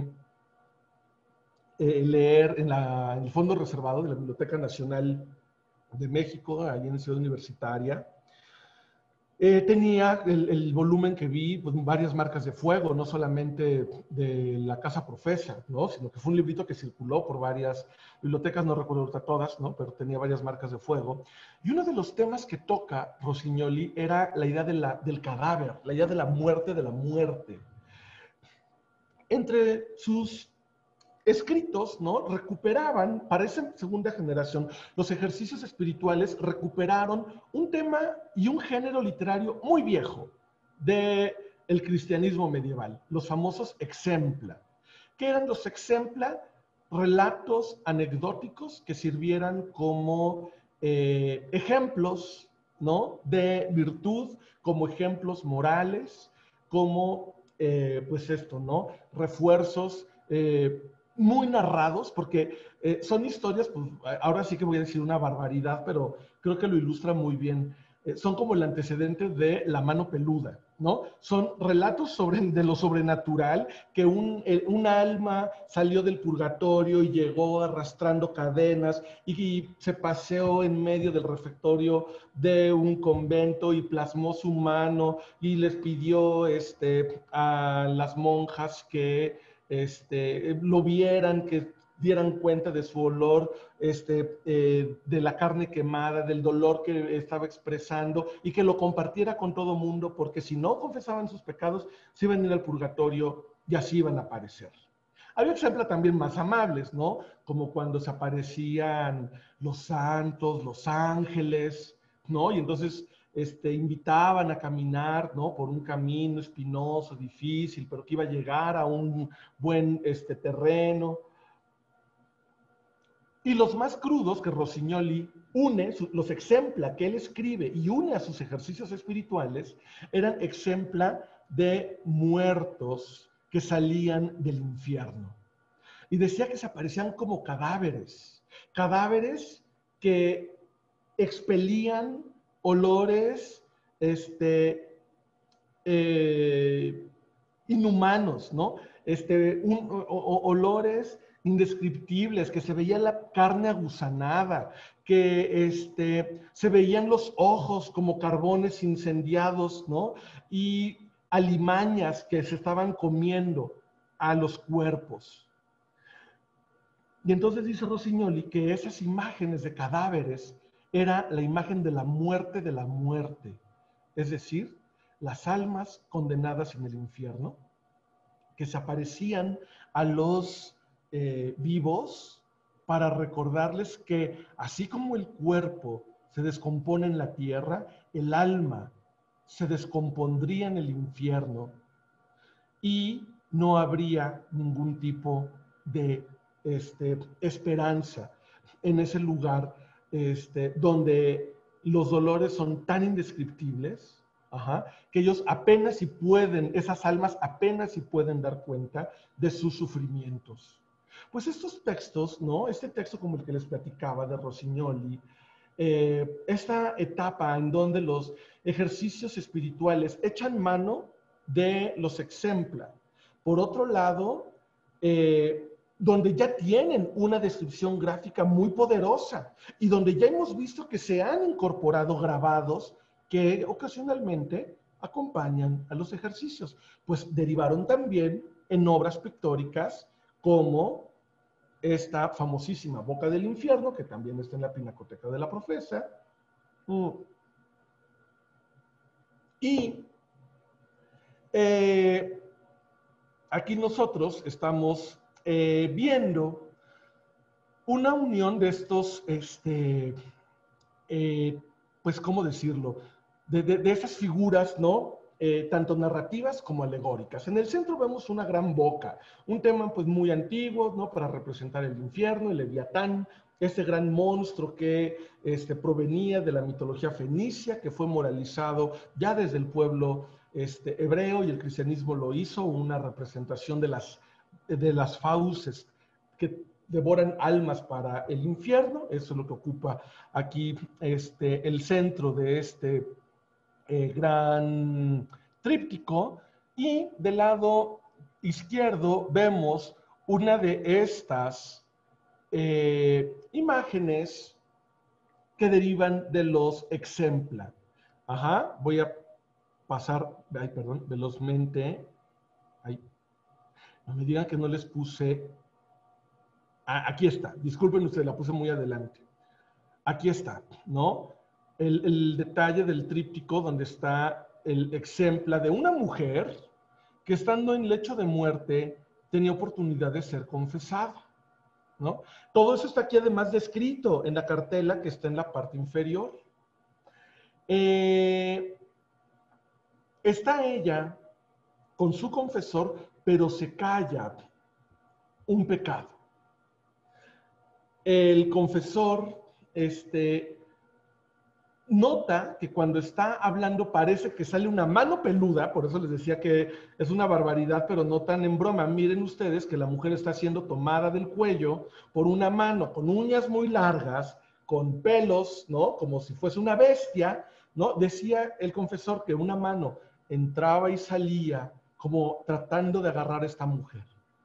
eh, leer en, la, en el fondo reservado de la Biblioteca Nacional de México, ahí en Ciudad Universitaria. Eh, tenía el, el, volumen que vi, pues, varias marcas de fuego, no solamente de la Casa Profesa, ¿no? Sino que fue un librito que circuló por varias bibliotecas, no recuerdo ahorita todas, ¿no? Pero tenía varias marcas de fuego. Y uno de los temas que toca Rossignoli era la idea de la, del cadáver, la idea de la muerte de la muerte. Entre sus escritos, ¿no? Recuperaban, para esa segunda generación, los ejercicios espirituales recuperaron un tema y un género literario muy viejo del cristianismo medieval, los famosos exempla. ¿Qué eran los exempla? Relatos anecdóticos que sirvieran como eh, ejemplos, ¿no? De virtud, como ejemplos morales, como, eh, pues esto, ¿no? Refuerzos eh, muy narrados, porque eh, son historias, pues ahora sí que voy a decir una barbaridad, pero creo que lo ilustra muy bien. Eh, son como el antecedente de La mano peluda, ¿no? Son relatos sobre, de lo sobrenatural, que un, eh, un alma salió del purgatorio y llegó arrastrando cadenas y, y se paseó en medio del refectorio de un convento y plasmó su mano y les pidió este, a las monjas que Este, lo vieran, que dieran cuenta de su olor, este, eh, de la carne quemada, del dolor que estaba expresando y que lo compartiera con todo mundo, porque si no confesaban sus pecados, se iban a ir al purgatorio y así iban a aparecer. Había ejemplos también más amables, ¿no? Como cuando se aparecían los santos, los ángeles, ¿no? Y entonces este, invitaban a caminar, ¿no? Por un camino espinoso, difícil, pero que iba a llegar a un buen este, terreno. Y los más crudos que Rossignoli une, los exempla que él escribe y une a sus ejercicios espirituales, eran exempla de muertos que salían del infierno. Y decía que se aparecían como cadáveres, cadáveres que expelían olores este, eh, inhumanos, ¿no? Este, un, o, o, olores indescriptibles, que se veía la carne aguzanada, que este, se veían los ojos como carbones incendiados, ¿no? Y alimañas que se estaban comiendo a los cuerpos. Y entonces dice Rossignoli que esas imágenes de cadáveres era la imagen de la muerte de la muerte, es decir, las almas condenadas en el infierno, que se aparecían a los eh, vivos para recordarles que así como el cuerpo se descompone en la tierra, el alma se descompondría en el infierno y no habría ningún tipo de este, esperanza. en ese lugar este, donde los dolores son tan indescriptibles, ajá, que ellos apenas si pueden, esas almas apenas si pueden dar cuenta de sus sufrimientos. Pues estos textos, ¿no? Este texto como el que les platicaba de Rossignoli, eh, esta etapa en donde los ejercicios espirituales echan mano de los exempla. Por otro lado, eh, donde ya tienen una descripción gráfica muy poderosa y donde ya hemos visto que se han incorporado grabados que ocasionalmente acompañan a los ejercicios. Pues derivaron también en obras pictóricas como esta famosísima Boca del Infierno, que también está en la Pinacoteca de la Profesa. Y eh, aquí nosotros estamos eh, viendo una unión de estos, este, eh, pues, ¿cómo decirlo? De, de, de esas figuras, ¿no? Eh, tanto narrativas como alegóricas. En el centro vemos una gran boca, un tema pues muy antiguo, ¿no? Para representar el infierno, el Leviatán, este gran monstruo que este, provenía de la mitología fenicia, que fue moralizado ya desde el pueblo este, hebreo, y el cristianismo lo hizo, una representación de las, de las fauces que devoran almas para el infierno. Eso es lo que ocupa aquí este, el centro de este Eh, gran tríptico, y del lado izquierdo vemos una de estas eh, imágenes que derivan de los exempla. Ajá, voy a pasar, ay, perdón, velozmente. Ay, no me digan que no les puse. Ah, aquí está, disculpen ustedes, la puse muy adelante. Aquí está, ¿no? El, el detalle del tríptico donde está el exempla de una mujer que estando en lecho de muerte tenía oportunidad de ser confesada, ¿no? Todo eso está aquí además descrito en la cartela que está en la parte inferior. Eh, está ella con su confesor, pero se calla un pecado. El confesor, este, nota que cuando está hablando parece que sale una mano peluda, por eso les decía que es una barbaridad, pero no tan en broma. Miren ustedes que la mujer está siendo tomada del cuello por una mano con uñas muy largas, con pelos, ¿no? Como si fuese una bestia, ¿no? Decía el confesor que una mano entraba y salía como tratando de agarrar a esta mujer.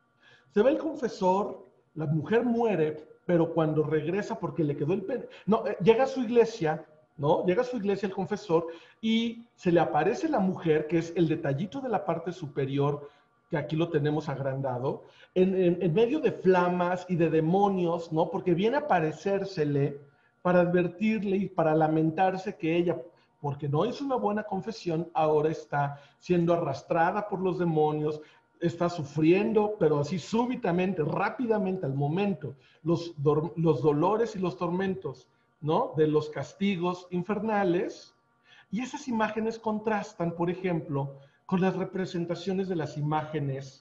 Se ve el confesor, la mujer muere, pero cuando regresa porque le quedó el pene, no, eh, llega a su iglesia, ¿no? Llega a su iglesia el confesor y se le aparece la mujer, que es el detallito de la parte superior, que aquí lo tenemos agrandado, en, en, en medio de flamas y de demonios, ¿no? Porque viene a aparecérsele para advertirle y para lamentarse que ella, porque no hizo una buena confesión, ahora está siendo arrastrada por los demonios, está sufriendo, pero así súbitamente, rápidamente, al momento, los, do los dolores y los tormentos, ¿no? De los castigos infernales. Y esas imágenes contrastan, por ejemplo, con las representaciones de las imágenes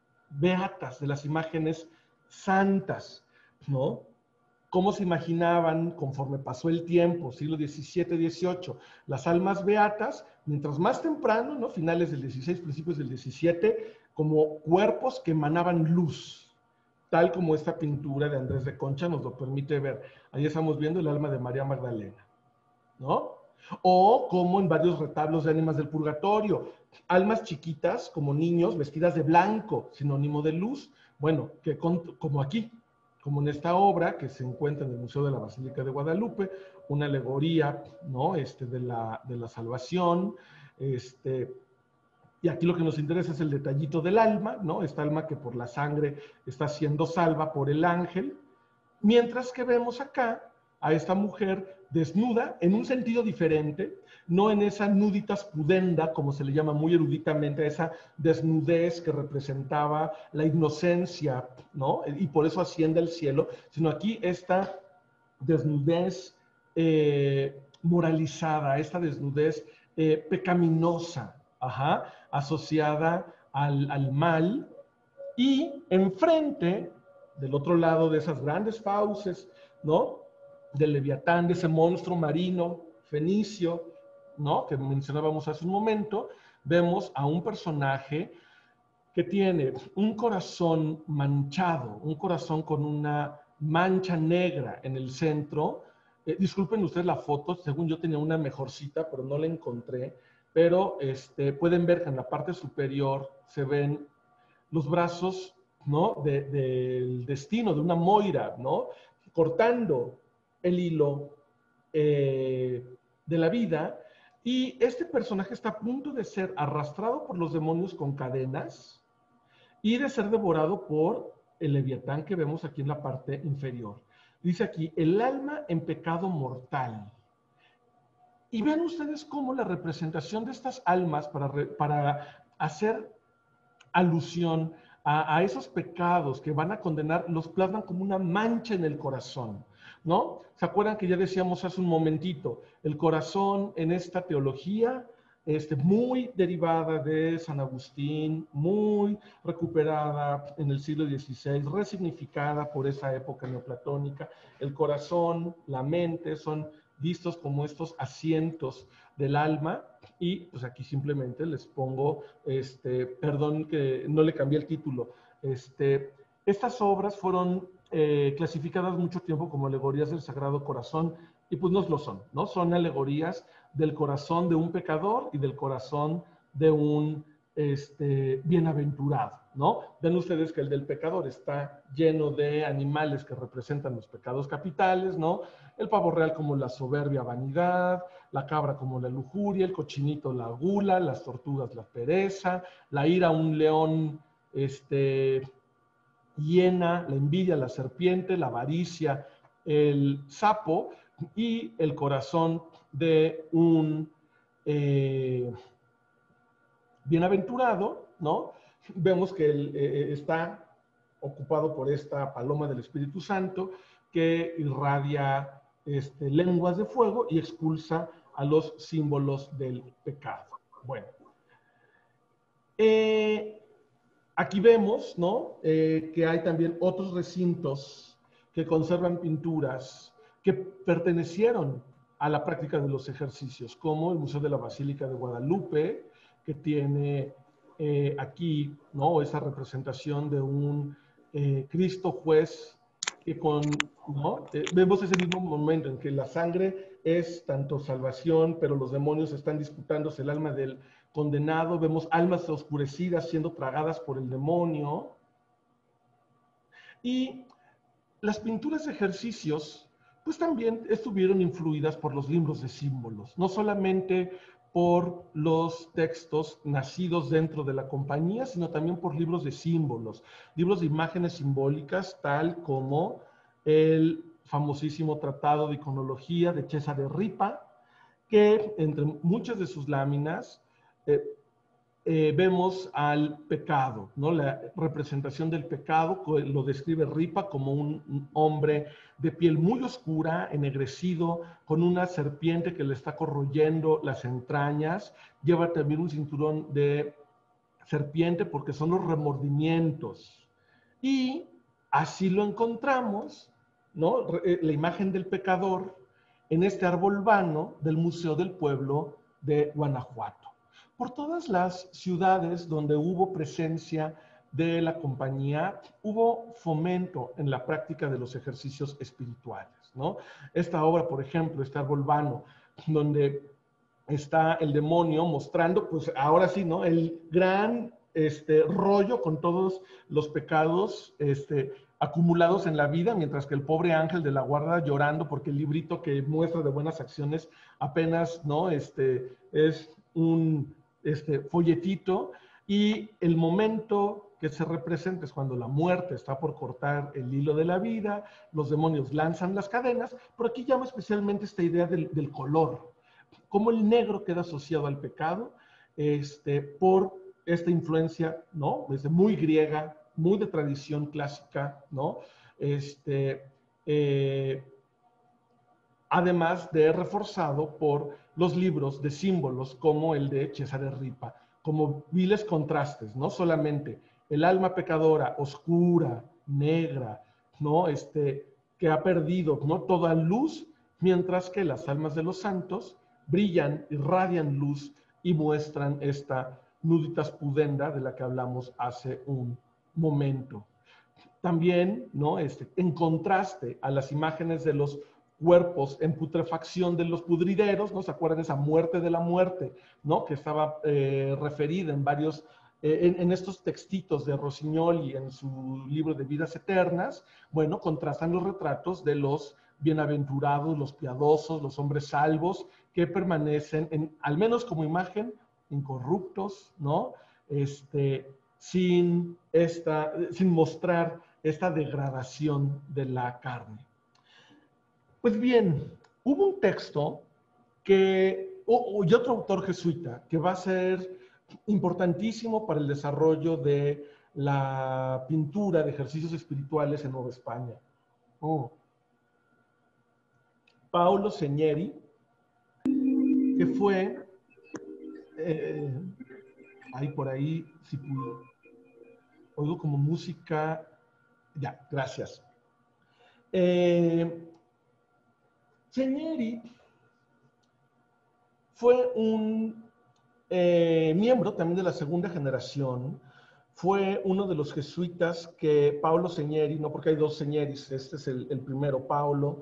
beatas, de las imágenes santas, ¿no? Cómo se imaginaban conforme pasó el tiempo, siglo diecisiete, dieciocho, las almas beatas, mientras más temprano, ¿no? Finales del dieciséis, principios del diecisiete, como cuerpos que emanaban luz, tal como esta pintura de Andrés de Concha nos lo permite ver. Ahí estamos viendo el alma de María Magdalena, ¿no? O como en varios retablos de ánimas del purgatorio, almas chiquitas como niños vestidas de blanco, sinónimo de luz. Bueno, que con, como aquí, como en esta obra que se encuentra en el Museo de la Basílica de Guadalupe, una alegoría, ¿no? Este, de, la, de la salvación, este, y aquí lo que nos interesa es el detallito del alma, ¿no? Esta alma que por la sangre está siendo salva por el ángel, mientras que vemos acá a esta mujer desnuda en un sentido diferente, no en esa nuditas pudenda, como se le llama muy eruditamente, esa desnudez que representaba la inocencia, ¿no? Y por eso asciende al cielo, sino aquí esta desnudez eh, moralizada, esta desnudez eh, pecaminosa, ajá, asociada al, al mal, y enfrente, del otro lado de esas grandes fauces ¿no? Del Leviatán, de ese monstruo marino fenicio, ¿no? Que mencionábamos hace un momento, vemos a un personaje que tiene un corazón manchado, un corazón con una mancha negra en el centro. Eh, disculpen ustedes la foto, según yo tenía una mejorcita, pero no la encontré. Pero este, pueden ver que en la parte superior se ven los brazos, ¿no? De, del destino, de una Moira, ¿no? Cortando el hilo eh, de la vida. Y este personaje está a punto de ser arrastrado por los demonios con cadenas y de ser devorado por el Leviatán que vemos aquí en la parte inferior. Dice aquí, el alma en pecado mortal. Y ven ustedes cómo la representación de estas almas para, para hacer alusión a, a esos pecados que van a condenar, los plasman como una mancha en el corazón, ¿no? ¿Se acuerdan que ya decíamos hace un momentito? El corazón en esta teología, este, muy derivada de San Agustín, muy recuperada en el siglo dieciséis, resignificada por esa época neoplatónica. El corazón, la mente son vistos como estos asientos del alma, y pues aquí simplemente les pongo, este, perdón que no le cambié el título, este, estas obras fueron eh, clasificadas mucho tiempo como alegorías del Sagrado Corazón, y pues no lo son, ¿no? Son alegorías del corazón de un pecador y del corazón de un este, bienaventurado, ¿no? Ven ustedes que el del pecador está lleno de animales que representan los pecados capitales, ¿no? El pavo real como la soberbia vanidad, la cabra como la lujuria, el cochinito la gula, las tortugas la pereza, la ira un león este, hiena, la envidia la serpiente, la avaricia el sapo, y el corazón de un eh, bienaventurado, ¿no? Vemos que él eh, está ocupado por esta paloma del Espíritu Santo que irradia este, lenguas de fuego y expulsa a los símbolos del pecado. Bueno, eh, aquí vemos, ¿no? Eh, que hay también otros recintos que conservan pinturas que pertenecieron a la práctica de los ejercicios, como el Museo de la Basílica de Guadalupe, que tiene eh, aquí, ¿no? Esa representación de un eh, Cristo juez que con, ¿no? Eh, vemos ese mismo momento en que la sangre es tanto salvación, pero los demonios están disputándose el alma del condenado. Vemos almas oscurecidas siendo tragadas por el demonio. Y las pinturas de ejercicios, pues también estuvieron influidas por los libros de símbolos, no solamente por los textos nacidos dentro de la compañía, sino también por libros de símbolos, libros de imágenes simbólicas, tal como el famosísimo Tratado de Iconología de Cesare Ripa, que entre muchas de sus láminas eh, eh, vemos al pecado, ¿no? La representación del pecado lo describe Ripa como un, un hombre de piel muy oscura, ennegrecido, con una serpiente que le está corroyendo las entrañas. Lleva también un cinturón de serpiente porque son los remordimientos. Y así lo encontramos, ¿no? La imagen del pecador en este árbol vano del Museo del Pueblo de Guanajuato. Por todas las ciudades donde hubo presencia de la compañía, hubo fomento en la práctica de los ejercicios espirituales, ¿no? Esta obra, por ejemplo, este árbol vano, donde está el demonio mostrando, pues ahora sí, ¿no? El gran este, rollo con todos los pecados este, acumulados en la vida, mientras que el pobre ángel de la guarda llorando porque el librito que muestra de buenas acciones apenas, ¿no? Este, es un este, folletito, y el momento que se representa es cuando la muerte está por cortar el hilo de la vida, los demonios lanzan las cadenas, pero aquí llama especialmente esta idea del, del color, cómo el negro queda asociado al pecado, este, por esta influencia, ¿no? Desde muy griega, muy de tradición clásica, ¿no? Este, eh, además de reforzado por los libros de símbolos como el de Cesare Ripa, como viles contrastes, no solamente el alma pecadora, oscura, negra, ¿no? Este, que ha perdido, ¿no?, toda luz, mientras que las almas de los santos brillan, irradian luz y muestran esta nuditas pudenda de la que hablamos hace un momento. También, ¿no?, este, en contraste a las imágenes de los cuerpos en putrefacción de los pudrideros, ¿no? ¿Se acuerdan de esa muerte de la muerte, ¿no?, que estaba eh, referida en varios, eh, en, en estos textitos de Rossignoli en su libro de Vidas Eternas? Bueno, contrastan los retratos de los bienaventurados, los piadosos, los hombres salvos, que permanecen, en, al menos como imagen, incorruptos, ¿no?, este, sin, esta, sin mostrar esta degradación de la carne. Pues bien, hubo un texto que, oh, y otro autor jesuita, que va a ser importantísimo para el desarrollo de la pintura de ejercicios espirituales en Nueva España. Oh. Paolo Segneri, que fue, eh, ahí por ahí, si pudo, oigo como música, ya, gracias. Eh, Segneri fue un eh, miembro también de la segunda generación, fue uno de los jesuitas que Paolo Segneri, no porque hay dos Segneris, este es el, el primero, Paolo,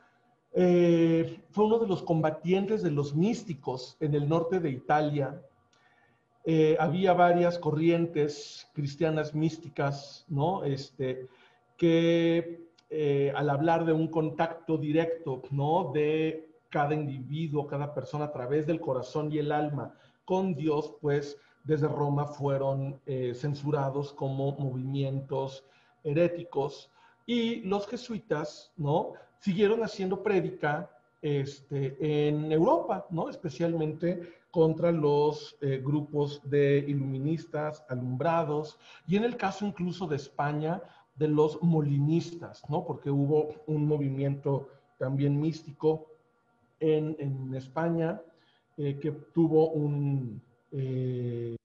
eh, fue uno de los combatientes de los místicos en el norte de Italia. Eh, había varias corrientes cristianas místicas, ¿no?, este, que eh, al hablar de un contacto directo, ¿no?, de cada individuo, cada persona a través del corazón y el alma con Dios, pues desde Roma fueron eh, censurados como movimientos heréticos, y los jesuitas, ¿no?, siguieron haciendo prédica este, en Europa, ¿no?, especialmente contra los eh, grupos de iluministas, alumbrados, y en el caso incluso de España, de los molinistas, ¿no?, porque hubo un movimiento también místico en, en España eh, que tuvo un, eh,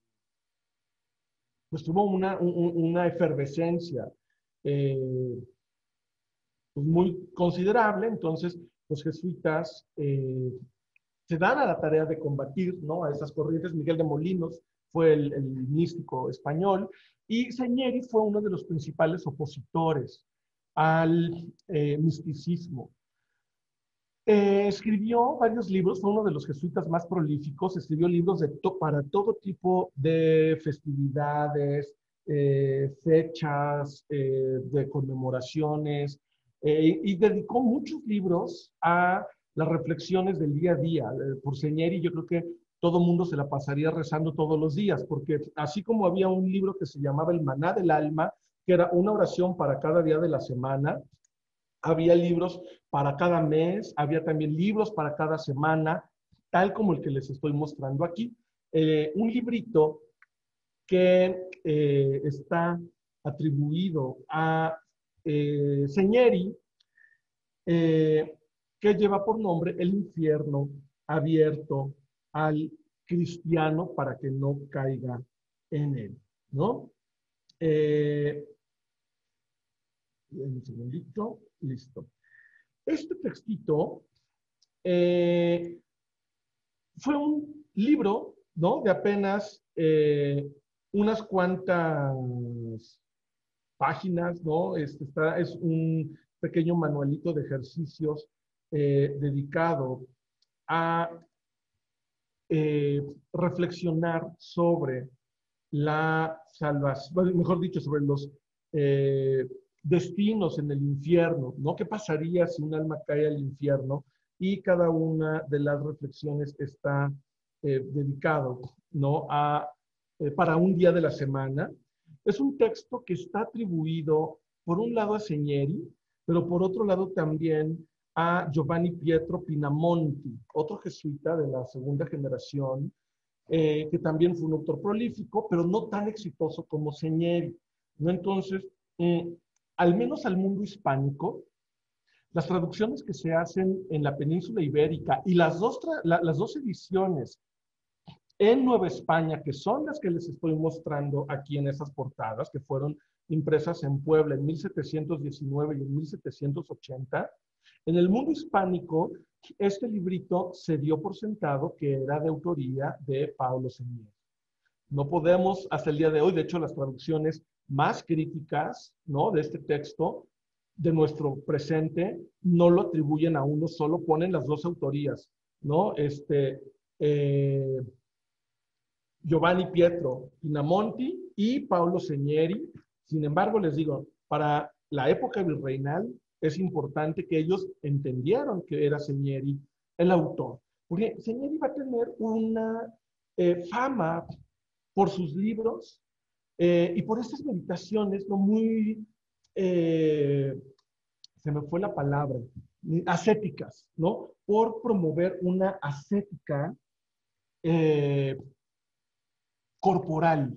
pues tuvo una, un, una efervescencia eh, pues muy considerable. Entonces los jesuitas eh, se dan a la tarea de combatir, ¿no?, a esas corrientes. Miguel de Molinos fue el, el místico español, y Segneri fue uno de los principales opositores al eh, misticismo. Eh, escribió varios libros, fue uno de los jesuitas más prolíficos, escribió libros de to para todo tipo de festividades, eh, fechas, eh, de conmemoraciones, eh, y dedicó muchos libros a las reflexiones del día a día. Eh, por Segneri yo creo que todo mundo se la pasaría rezando todos los días, porque así como había un libro que se llamaba El Maná del Alma, que era una oración para cada día de la semana, había libros para cada mes, había también libros para cada semana, tal como el que les estoy mostrando aquí. Eh, un librito que eh, está atribuido a eh, Segneri, eh, que lleva por nombre El infierno abierto al cristiano para que no caiga en él, ¿no? Eh, un segundito, listo. Este textito eh, fue un libro, ¿no?, de apenas eh, unas cuantas páginas, ¿no? Este está, es un pequeño manualito de ejercicios eh, dedicado a eh, reflexionar sobre la salvación, mejor dicho, sobre los eh, destinos en el infierno, ¿no? ¿Qué pasaría si un alma cae al infierno? Y cada una de las reflexiones está eh, dedicado, ¿no?, a, eh, para un día de la semana. Es un texto que está atribuido, por un lado, a Segneri, pero por otro lado también a Giovanni Pietro Pinamonti, otro jesuita de la segunda generación, eh, que también fue un autor prolífico, pero no tan exitoso como Segneri, ¿no? Entonces, eh, al menos al mundo hispánico, las traducciones que se hacen en la península ibérica y las dos, la, las dos ediciones en Nueva España, que son las que les estoy mostrando aquí en esas portadas, que fueron impresas en Puebla en mil setecientos diecinueve y en mil setecientos ochenta, en el mundo hispánico, este librito se dio por sentado que era de autoría de Paulo Señeri. No podemos, hasta el día de hoy, de hecho, las traducciones más críticas, ¿no?, de este texto, de nuestro presente, no lo atribuyen a uno solo, ponen las dos autorías, ¿no? Este, eh, Giovanni Pietro Pinamonti y Paulo Señeri. Sin embargo, les digo, para la época virreinal es importante que ellos entendieron que era Señeri el autor. Porque Señeri va a tener una eh, fama por sus libros eh, y por estas meditaciones, no muy, eh, se me fue la palabra, ascéticas, ¿no? Por promover una ascética eh, corporal.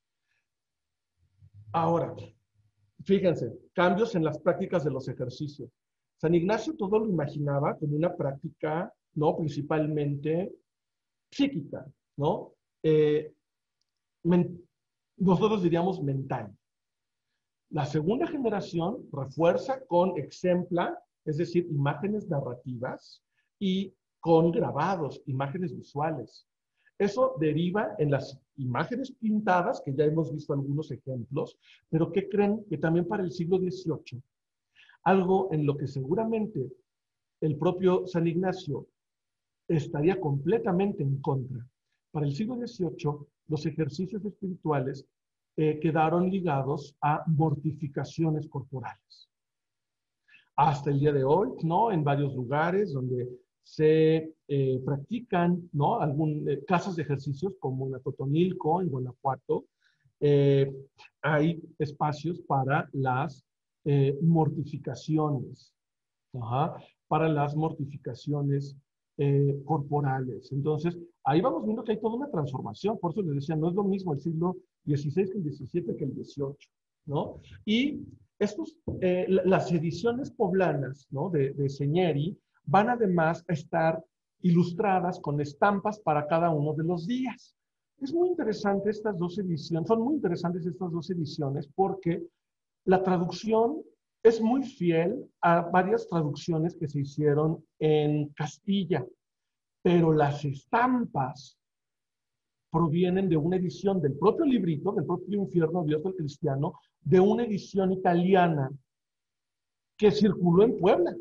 Ahora, fíjense, cambios en las prácticas de los ejercicios. San Ignacio todo lo imaginaba como una práctica, ¿no?, principalmente psíquica, ¿no? Eh, men, nosotros diríamos mental. La segunda generación refuerza con exempla, es decir, imágenes narrativas y con grabados, imágenes visuales. Eso deriva en las imágenes pintadas, que ya hemos visto algunos ejemplos, pero ¿qué creen? Que también para el siglo dieciocho, algo en lo que seguramente el propio San Ignacio estaría completamente en contra. Para el siglo dieciocho, los ejercicios espirituales eh, quedaron ligados a mortificaciones corporales. Hasta el día de hoy, ¿no?, en varios lugares donde se eh, practican, ¿no?, algún, eh, casas de ejercicios como en Atotonilco, en Guanajuato, eh, hay espacios para las eh, mortificaciones, ajá, para las mortificaciones eh, corporales. Entonces, ahí vamos viendo que hay toda una transformación. Por eso les decía, no es lo mismo el siglo dieciséis que el diecisiete que el dieciocho, ¿no? Y estos, eh, las ediciones poblanas, ¿no?, de, de Señeri van además a estar ilustradas con estampas para cada uno de los días. Es muy interesante estas dos ediciones, son muy interesantes estas dos ediciones porque la traducción es muy fiel a varias traducciones que se hicieron en Castilla, pero las estampas provienen de una edición del propio librito, del propio Infierno, Dios del Cristiano, de una edición italiana que circuló en Puebla.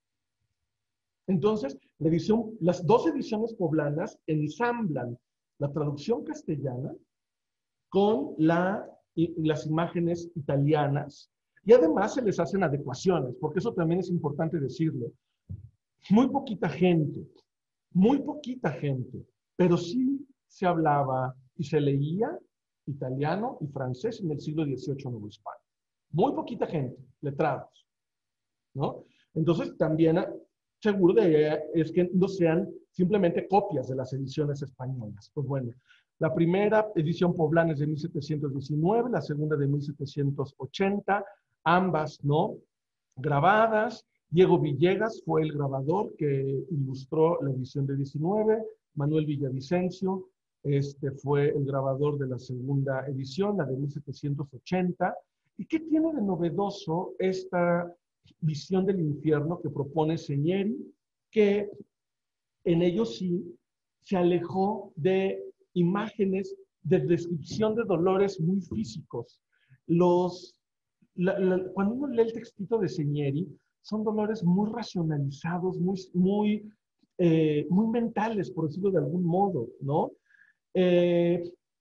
Entonces, la edición, las dos ediciones poblanas ensamblan la traducción castellana con la, y, las imágenes italianas y además se les hacen adecuaciones, porque eso también es importante decirlo. Muy poquita gente, muy poquita gente, pero sí se hablaba y se leía italiano y francés en el siglo dieciocho nuevo hispano. Muy poquita gente, letrados, ¿no? Entonces también seguro de, es que no sean simplemente copias de las ediciones españolas. Pues bueno, la primera edición poblana es de mil setecientos diecinueve, la segunda de mil setecientos ochenta, ambas, ¿no?, grabadas. Diego Villegas fue el grabador que ilustró la edición de diecinueve, Manuel Villavicencio este, fue el grabador de la segunda edición, la de mil setecientos ochenta. ¿Y qué tiene de novedoso esta visión del infierno que propone Señeri? Que en ellos sí se alejó de imágenes de descripción de dolores muy físicos. Los, la, la, cuando uno lee el textito de Señeri, son dolores muy racionalizados, muy, muy, eh, muy mentales, por decirlo de algún modo, ¿no? Eh,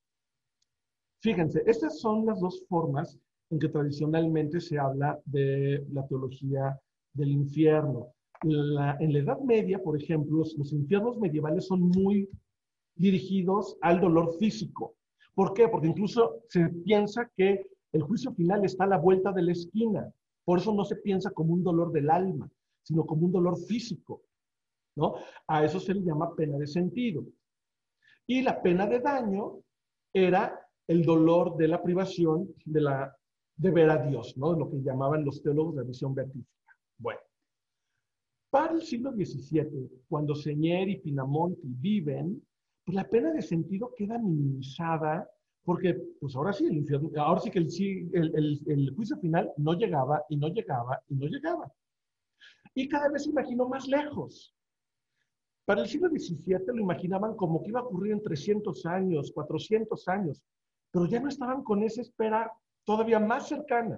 fíjense, estas son las dos formas en que tradicionalmente se habla de la teología del infierno. La, en la Edad Media, por ejemplo, los, los infiernos medievales son muy dirigidos al dolor físico. ¿Por qué? Porque incluso se piensa que el juicio final está a la vuelta de la esquina. Por eso no se piensa como un dolor del alma, sino como un dolor físico, ¿no? A eso se le llama pena de sentido. Y la pena de daño era el dolor de la privación de, la, de ver a Dios, ¿no? Lo que llamaban los teólogos la visión beatífica. Bueno, para el siglo diecisiete, cuando Señeri y Pinamonti viven, pues la pena de sentido queda minimizada Porque, pues ahora sí, el infierno, ahora sí que el, sí, el, el, el juicio final no llegaba y no llegaba y no llegaba. Y cada vez se imaginó más lejos. Para el siglo diecisiete lo imaginaban como que iba a ocurrir en trescientos años, cuatrocientos años, pero ya no estaban con esa espera todavía más cercana.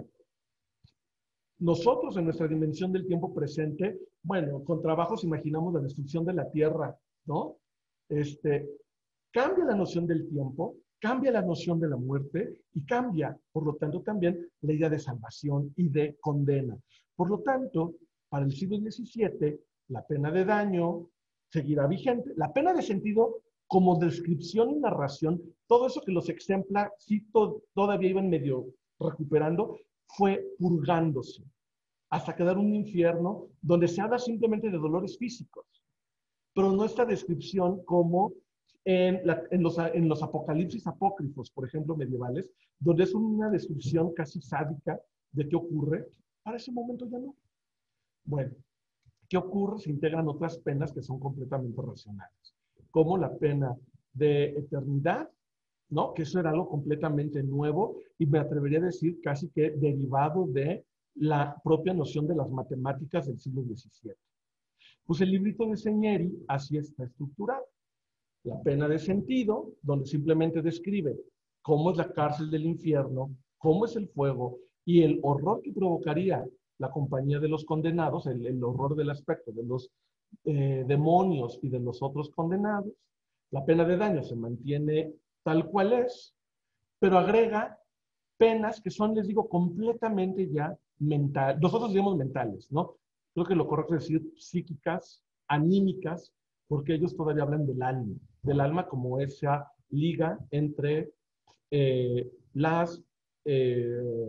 Nosotros en nuestra dimensión del tiempo presente, bueno, con trabajos imaginamos la destrucción de la Tierra, ¿no? Este, cambia la noción del tiempo, cambia la noción de la muerte y cambia, por lo tanto, también la idea de salvación y de condena. Por lo tanto, para el siglo diecisiete, la pena de daño seguirá vigente. La pena de sentido, como descripción y narración, todo eso que los ejempla, sí, to todavía iban medio recuperando, fue purgándose, hasta quedar un infierno donde se habla simplemente de dolores físicos, pero no esta descripción como en, la, en, los, en los apocalipsis apócrifos, por ejemplo, medievales, donde es una descripción casi sádica de qué ocurre. Para ese momento ya no. Bueno, ¿qué ocurre? Se integran otras penas que son completamente racionales, como la pena de eternidad, ¿no? Que eso era algo completamente nuevo y me atrevería a decir casi que derivado de la propia noción de las matemáticas del siglo diecisiete. Pues el librito de Segneri así está estructurado. La pena de sentido, donde simplemente describe cómo es la cárcel del infierno, cómo es el fuego y el horror que provocaría la compañía de los condenados, el, el horror del aspecto de los eh, demonios y de los otros condenados. La pena de daño se mantiene tal cual es, pero agrega penas que son, les digo, completamente ya mentales. Nosotros digamos mentales, ¿no? Creo que lo correcto es decir psíquicas, anímicas, porque ellos todavía hablan del alma, del alma como esa liga entre eh, las, eh,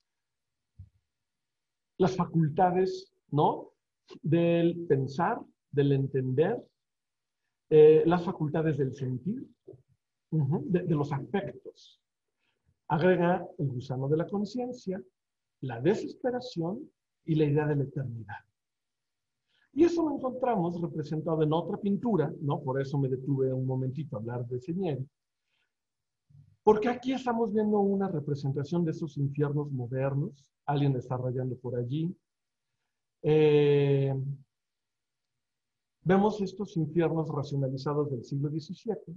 las facultades, ¿no? Del pensar, del entender, eh, las facultades del sentir, uh-huh, de, de los afectos. Agrega el gusano de la conciencia, la desesperación y la idea de la eternidad. Y eso lo encontramos representado en otra pintura, ¿no? Por eso me detuve un momentito a hablar de Segneri, porque aquí estamos viendo una representación de esos infiernos modernos. Alguien está rayando por allí. Eh, vemos estos infiernos racionalizados del siglo diecisiete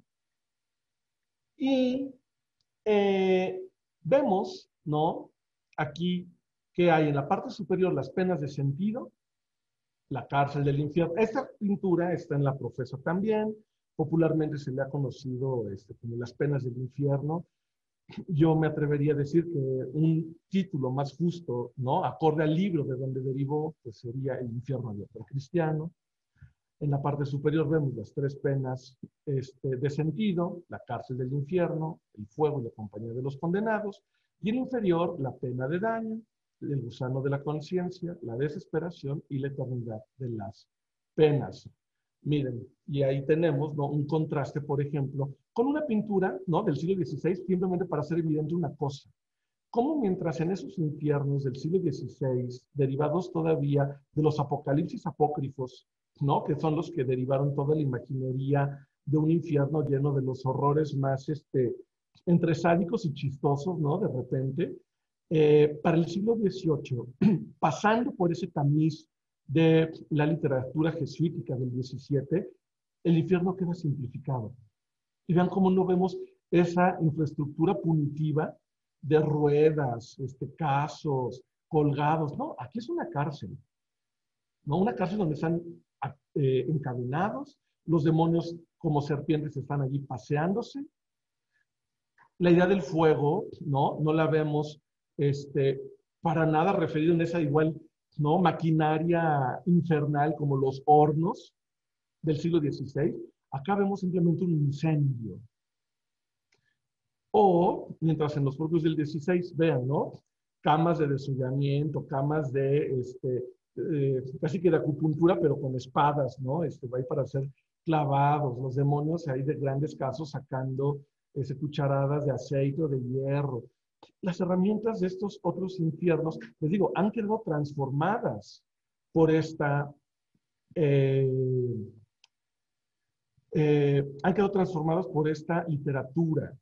y eh, vemos, ¿no? Aquí que hay en la parte superior las penas de sentido, la cárcel del infierno. Esta pintura está en la Profesa también. Popularmente se le ha conocido este, como las penas del infierno. Yo me atrevería a decir que un título más justo, ¿no? Acorde al libro de donde derivó, pues sería El infierno abierto al cristiano. En la parte superior vemos las tres penas este, de sentido, la cárcel del infierno, el fuego y la compañía de los condenados. Y en inferior, la pena de daño, el gusano de la conciencia, la desesperación y la eternidad de las penas. Miren, y ahí tenemos, ¿no?, un contraste, por ejemplo, con una pintura, ¿no?, del siglo dieciséis, simplemente para hacer evidente una cosa. Cómo mientras en esos infiernos del siglo dieciséis, derivados todavía de los apocalipsis apócrifos, ¿no?, que son los que derivaron toda la imaginería de un infierno lleno de los horrores más, este, entre sádicos y chistosos, ¿no?, de repente, eh, para el siglo dieciocho, pasando por ese tamiz de la literatura jesuítica del diecisiete, el infierno queda simplificado. Y vean cómo no vemos esa infraestructura punitiva de ruedas, este, casos, colgados. No, aquí es una cárcel. ¿No? Una cárcel donde están eh, encadenados, los demonios como serpientes están allí paseándose. La idea del fuego, ¿no? No la vemos este, para nada referida en esa igual, ¿no?, maquinaria infernal como los hornos del siglo dieciséis. Acá vemos simplemente un incendio. O, mientras en los propios del dieciséis, vean, ¿no?, camas de desollamiento, camas de, este, eh, casi que de acupuntura, pero con espadas, ¿no? Este, va ahí para hacer clavados. Los demonios ahí de grandes casos sacando ese, cucharadas de aceite o de hierro. Las herramientas de estos otros infiernos, les digo, han quedado transformadas por esta... Eh, eh, han quedado transformados por esta literatura.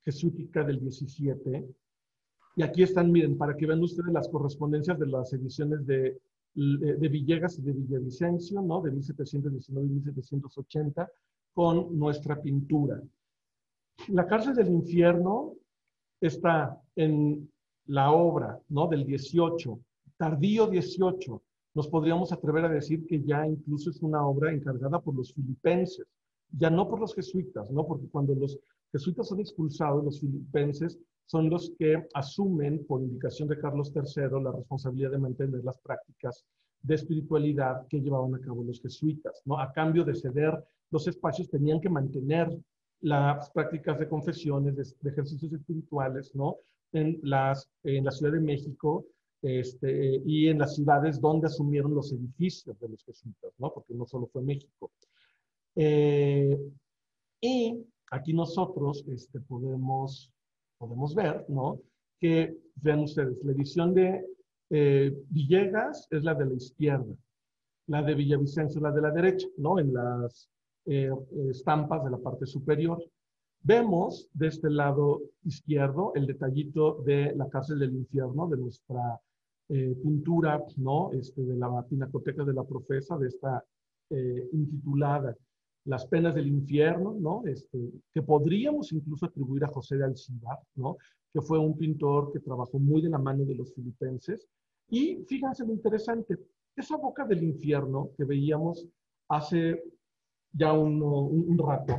jesuítica del diecisiete. Y aquí están, miren, para que vean ustedes las correspondencias de las ediciones de, de Villegas y de Villavicencio, ¿no? De mil setecientos diecinueve y mil setecientos ochenta, con nuestra pintura. La cárcel del infierno está en la obra, ¿no? Del dieciocho, tardío dieciocho. Nos podríamos atrever a decir que ya incluso es una obra encargada por los filipenses, ya no por los jesuitas, ¿no? Porque cuando los jesuitas son expulsados, los filipenses son los que asumen, por indicación de Carlos tercero, la responsabilidad de mantener las prácticas de espiritualidad que llevaban a cabo los jesuitas, ¿no? A cambio de ceder los espacios, tenían que mantener las prácticas de confesiones, de, de ejercicios espirituales, ¿no? En, las, en la Ciudad de México este, y en las ciudades donde asumieron los edificios de los jesuitas, ¿no? Porque no solo fue México. Eh, y aquí nosotros este, podemos, podemos ver, ¿no? Que, vean ustedes, la edición de eh, Villegas es la de la izquierda, la de Villavicencio es la de la derecha, ¿no? En las eh, estampas de la parte superior. Vemos de este lado izquierdo el detallito de la cárcel del infierno, de nuestra eh, pintura, ¿no? Este, de la Pinacoteca de la Profesa, de esta eh, intitulada Las penas del infierno, ¿no? Este, que podríamos incluso atribuir a José de Alcíbar, ¿no? Que fue un pintor que trabajó muy de la mano de los filipenses. Y fíjense lo interesante, esa boca del infierno que veíamos hace ya un, un, un rato,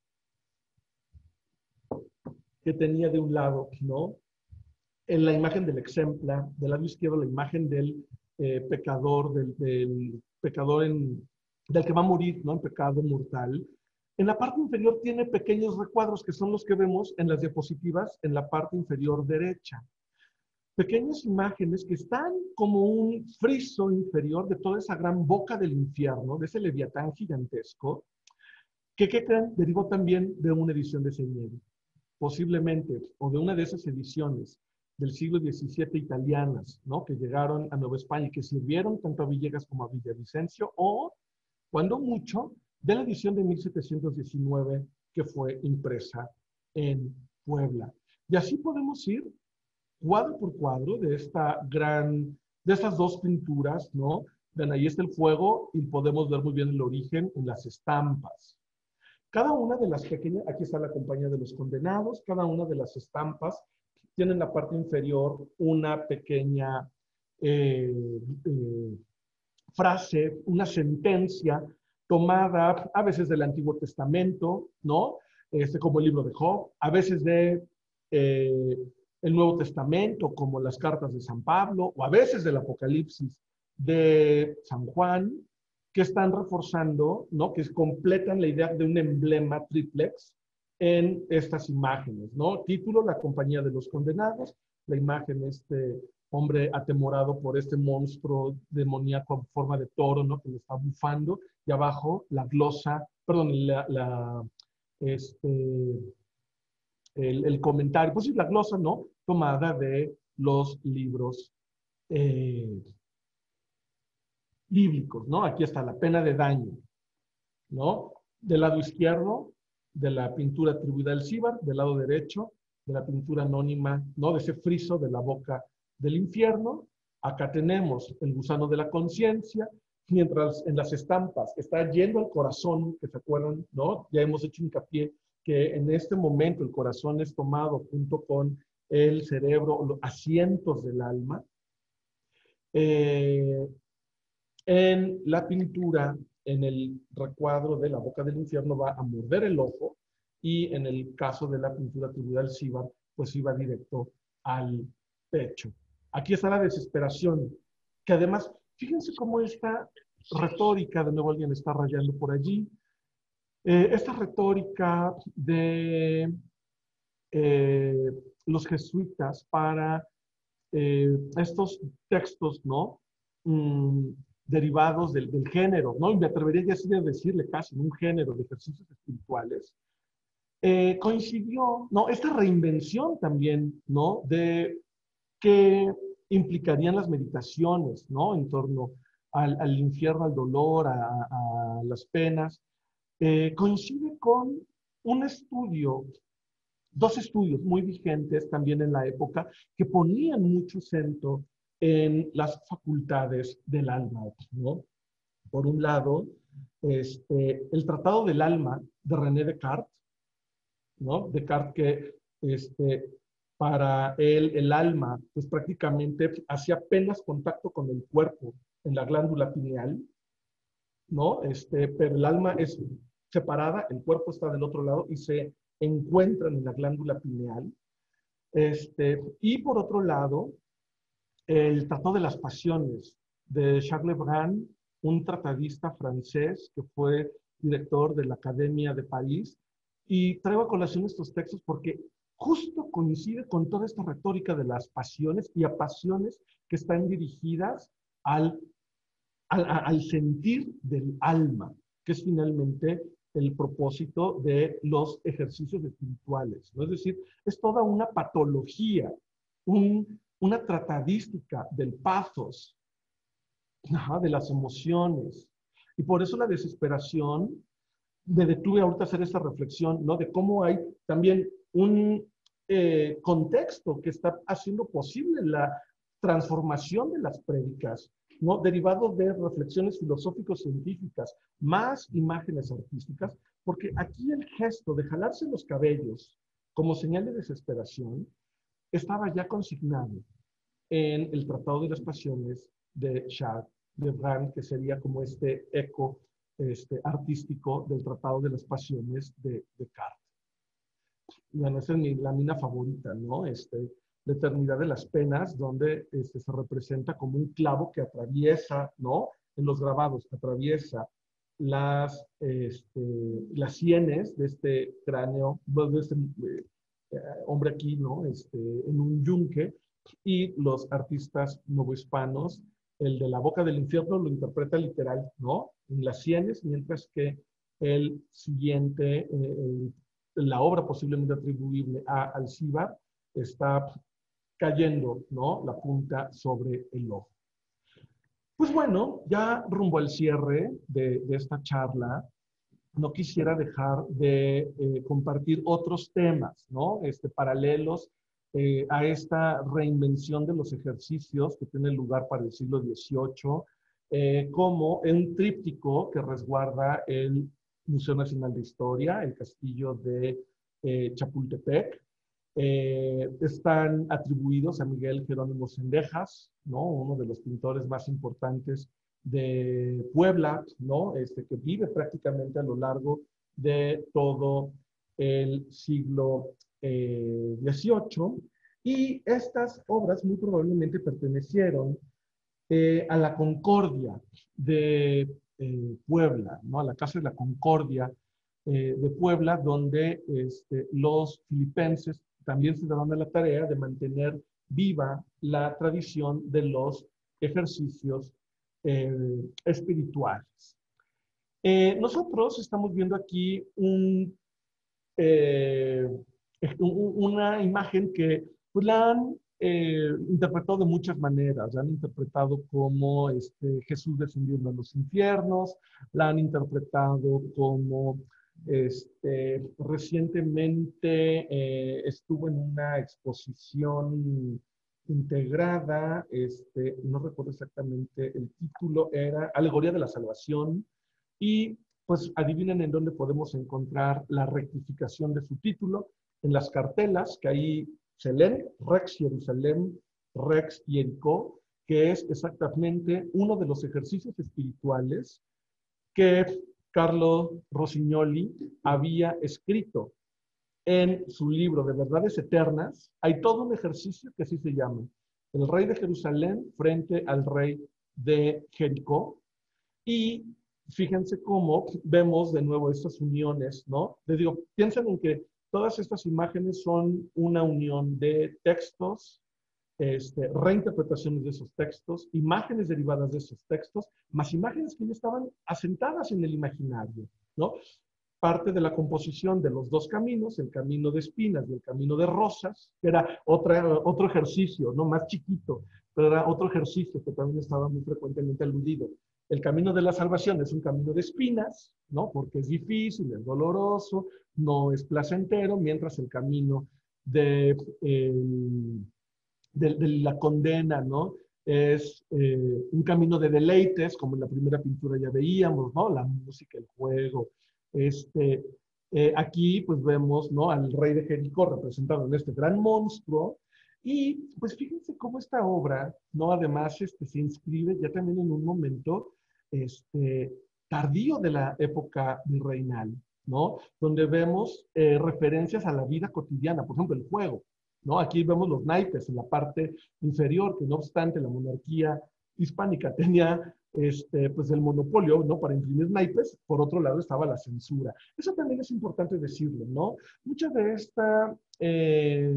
que tenía de un lado, ¿no? En la imagen del exempla, del lado izquierdo la imagen del eh, pecador, del, del pecador en, del que va a morir, ¿no? En pecado mortal. En la parte inferior tiene pequeños recuadros que son los que vemos en las diapositivas en la parte inferior derecha. Pequeñas imágenes que están como un friso inferior de toda esa gran boca del infierno, de ese leviatán gigantesco, que, ¿qué creen? Derivó también de una edición de Señeri, posiblemente, o de una de esas ediciones del siglo diecisiete italianas, ¿no? Que llegaron a Nueva España y que sirvieron tanto a Villegas como a Villavicencio, o, cuando mucho, de la edición de mil setecientos diecinueve que fue impresa en Puebla. Y así podemos ir cuadro por cuadro de esta gran, de estas dos pinturas, ¿no? Ven, ahí está el fuego y podemos ver muy bien el origen en las estampas. Cada una de las pequeñas, aquí está la compañía de los condenados, cada una de las estampas tiene en la parte inferior una pequeña eh, eh, frase, una sentencia tomada a veces del Antiguo Testamento, ¿no? Este, como el libro de Job, a veces de eh, el Nuevo Testamento, como las cartas de San Pablo, o a veces del Apocalipsis de San Juan, que están reforzando, ¿no? Que completan la idea de un emblema triplex en estas imágenes, ¿no? Título, la compañía de los condenados, la imagen, este hombre atemorado por este monstruo demoníaco en forma de toro, ¿no? Que le está bufando, y abajo la glosa, perdón, la, la este, el, el comentario, pues sí, la glosa, ¿no? Tomada de los libros eh, bíblicos, ¿no? Aquí está la pena de daño, ¿no? Del lado izquierdo, de la pintura atribuida al Alcíbar, del lado derecho, de la pintura anónima, ¿no? De ese friso de la boca del infierno. Acá tenemos el gusano de la conciencia, mientras en las estampas está yendo al corazón, que se acuerdan, ¿no? Ya hemos hecho hincapié que en este momento el corazón es tomado junto con el cerebro, los asientos del alma. Eh, en la pintura, en el recuadro de la boca del infierno, va a morder el ojo, y en el caso de la pintura atribuida al Alcíbar, pues iba directo al pecho. Aquí está la desesperación, que además, fíjense cómo esta retórica, de nuevo alguien está rayando por allí, eh, esta retórica de eh, los jesuitas para eh, estos textos, ¿no? Mm, derivados del, del género, ¿no? Y me atrevería ya así a decirle casi un género de ejercicios espirituales, eh, coincidió, ¿no? Esta reinvención también, ¿no? De qué implicarían las meditaciones, ¿no? En torno al, al infierno, al dolor, a, a las penas, eh, coincide con un estudio dos estudios muy vigentes también en la época que ponían mucho acento en las facultades del alma, ¿no? Por un lado, este, el Tratado del Alma de René Descartes, ¿no? Descartes que este, para él el alma pues prácticamente hacía apenas contacto con el cuerpo en la glándula pineal, ¿no? Este, pero el alma es separada, el cuerpo está del otro lado y se encuentran en la glándula pineal. Este, y por otro lado, el Tratado de las Pasiones de Charles Lebrun, un tratadista francés que fue director de la Academia de París. Y traigo a colación estos textos porque justo coincide con toda esta retórica de las pasiones y a pasiones que están dirigidas al, al, al sentir del alma, que es finalmente el propósito de los ejercicios espirituales, ¿no? Es decir, es toda una patología, un, una tratadística del pathos, ajá, de las emociones. Y por eso la desesperación, me detuve ahorita a hacer esta reflexión, ¿no? De cómo hay también un eh, contexto que está haciendo posible la transformación de las prédicas, ¿no? Derivado de reflexiones filosófico-científicas, más imágenes artísticas, porque aquí el gesto de jalarse los cabellos como señal de desesperación estaba ya consignado en el Tratado de las Pasiones de Charles Lebrun, que sería como este eco este, artístico del Tratado de las Pasiones de Descartes. Bueno, esa es mi, la mina favorita, ¿no? Este, la eternidad de las penas, donde este, se representa como un clavo que atraviesa, ¿no? En los grabados, atraviesa las, este, las sienes de este cráneo, de este eh, hombre aquí, ¿no? Este, en un yunque, y los artistas novohispanos, el de la boca del infierno lo interpreta literal, ¿no? En las sienes, mientras que el siguiente, eh, el, la obra posiblemente atribuible a Alcíbar, está cayendo, ¿no? La punta sobre el ojo. Pues bueno, ya rumbo al cierre de, de esta charla, no quisiera dejar de eh, compartir otros temas, ¿no? Este, paralelos eh, a esta reinvención de los ejercicios que tiene lugar para el siglo dieciocho, eh, como un tríptico que resguarda el Museo Nacional de Historia, el castillo de eh, Chapultepec. Eh, están atribuidos a Miguel Jerónimo Zendejas, ¿no? Uno de los pintores más importantes de Puebla, ¿no? Este, que vive prácticamente a lo largo de todo el siglo eh, dieciocho. Y estas obras muy probablemente pertenecieron eh, a la Concordia de eh, Puebla, ¿no? A la Casa de la Concordia eh, de Puebla, donde este, los filipenses también se daban a la tarea de mantener viva la tradición de los ejercicios eh, espirituales. Eh, nosotros estamos viendo aquí un, eh, una imagen que pues, la han eh, interpretado de muchas maneras. La han interpretado como este, Jesús descendiendo a los infiernos, la han interpretado como este, recientemente eh, estuvo en una exposición integrada, este, no recuerdo exactamente el título, era Alegoría de la Salvación, y pues adivinen en dónde podemos encontrar la rectificación de su título, en las cartelas, que ahí se leen, Rex Jerusalem, Rex Jericó, que es exactamente uno de los ejercicios espirituales que Carlo Rossignoli había escrito en su libro de Verdades Eternas. Hay todo un ejercicio que así se llama, el rey de Jerusalén frente al rey de Jericó, y fíjense cómo vemos de nuevo estas uniones, ¿no? Les digo, piensen en que todas estas imágenes son una unión de textos, este, reinterpretaciones de esos textos, imágenes derivadas de esos textos, más imágenes que ya estaban asentadas en el imaginario, ¿no? Parte de la composición de los dos caminos, el camino de espinas y el camino de rosas, que era otra, otro ejercicio, ¿no? Más chiquito, pero era otro ejercicio que también estaba muy frecuentemente aludido el camino de la salvación es un camino de espinas, ¿no? Porque es difícil, es doloroso, no es placentero, mientras el camino de, eh, de, de la condena, ¿no? Es eh, un camino de deleites, como en la primera pintura ya veíamos, ¿no? La música, el juego. Este, eh, aquí, pues vemos, ¿no? Al rey de Jericó representado en este gran monstruo. Y, pues fíjense cómo esta obra, ¿no? Además, este, se inscribe ya también en un momento este, tardío de la época virreinal, ¿no? Donde vemos eh, referencias a la vida cotidiana, por ejemplo, el juego, ¿no? Aquí vemos los naipes en la parte inferior, que no obstante la monarquía hispánica tenía este, pues el monopolio, ¿no? Para imprimir naipes, por otro lado estaba la censura. Eso también es importante decirlo, ¿no? Muchas de, esta, eh,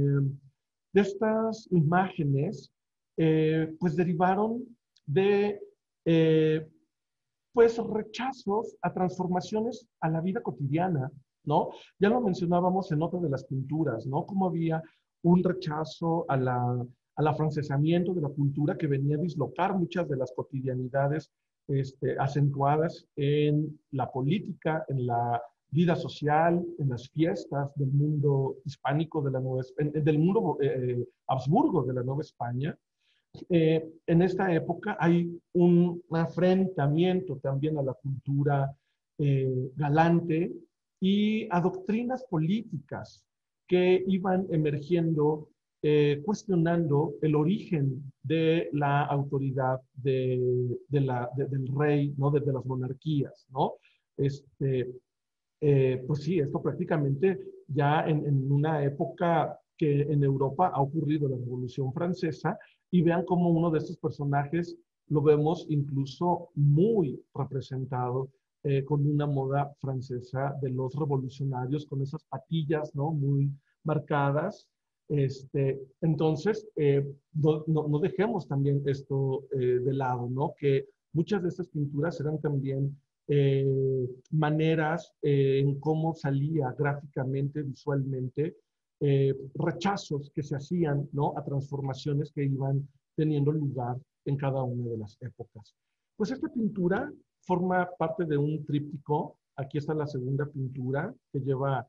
de estas imágenes, eh, pues derivaron de, eh, pues, rechazos a transformaciones a la vida cotidiana, ¿no? Ya lo mencionábamos en otra de las pinturas, ¿no? Cómo había un rechazo a la, al afrancesamiento de la cultura que venía a dislocar muchas de las cotidianidades este, acentuadas en la política, en la vida social, en las fiestas del mundo hispánico, de la nueva, del mundo eh, Habsburgo de la Nueva España. Eh, en esta época hay un afrentamiento también a la cultura eh, galante y a doctrinas políticas que iban emergiendo, eh, cuestionando el origen de la autoridad de, de la, de, del rey, ¿no? de, de las monarquías, ¿no? Este, eh, pues sí, esto prácticamente ya en, en una época que en Europa ha ocurrido la Revolución Francesa, y vean cómo uno de estos personajes lo vemos incluso muy representado eh, con una moda francesa de los revolucionarios, con esas patillas, ¿no? Muy marcadas. Este, entonces, eh, no, no, no, dejemos también esto eh, de lado, ¿no? Que muchas de estas pinturas eran también eh, maneras eh, en cómo salía gráficamente, visualmente, eh, rechazos que se hacían, ¿no? A transformaciones que iban teniendo lugar en cada una de las épocas. Pues esta pintura forma parte de un tríptico. Aquí está la segunda pintura que lleva,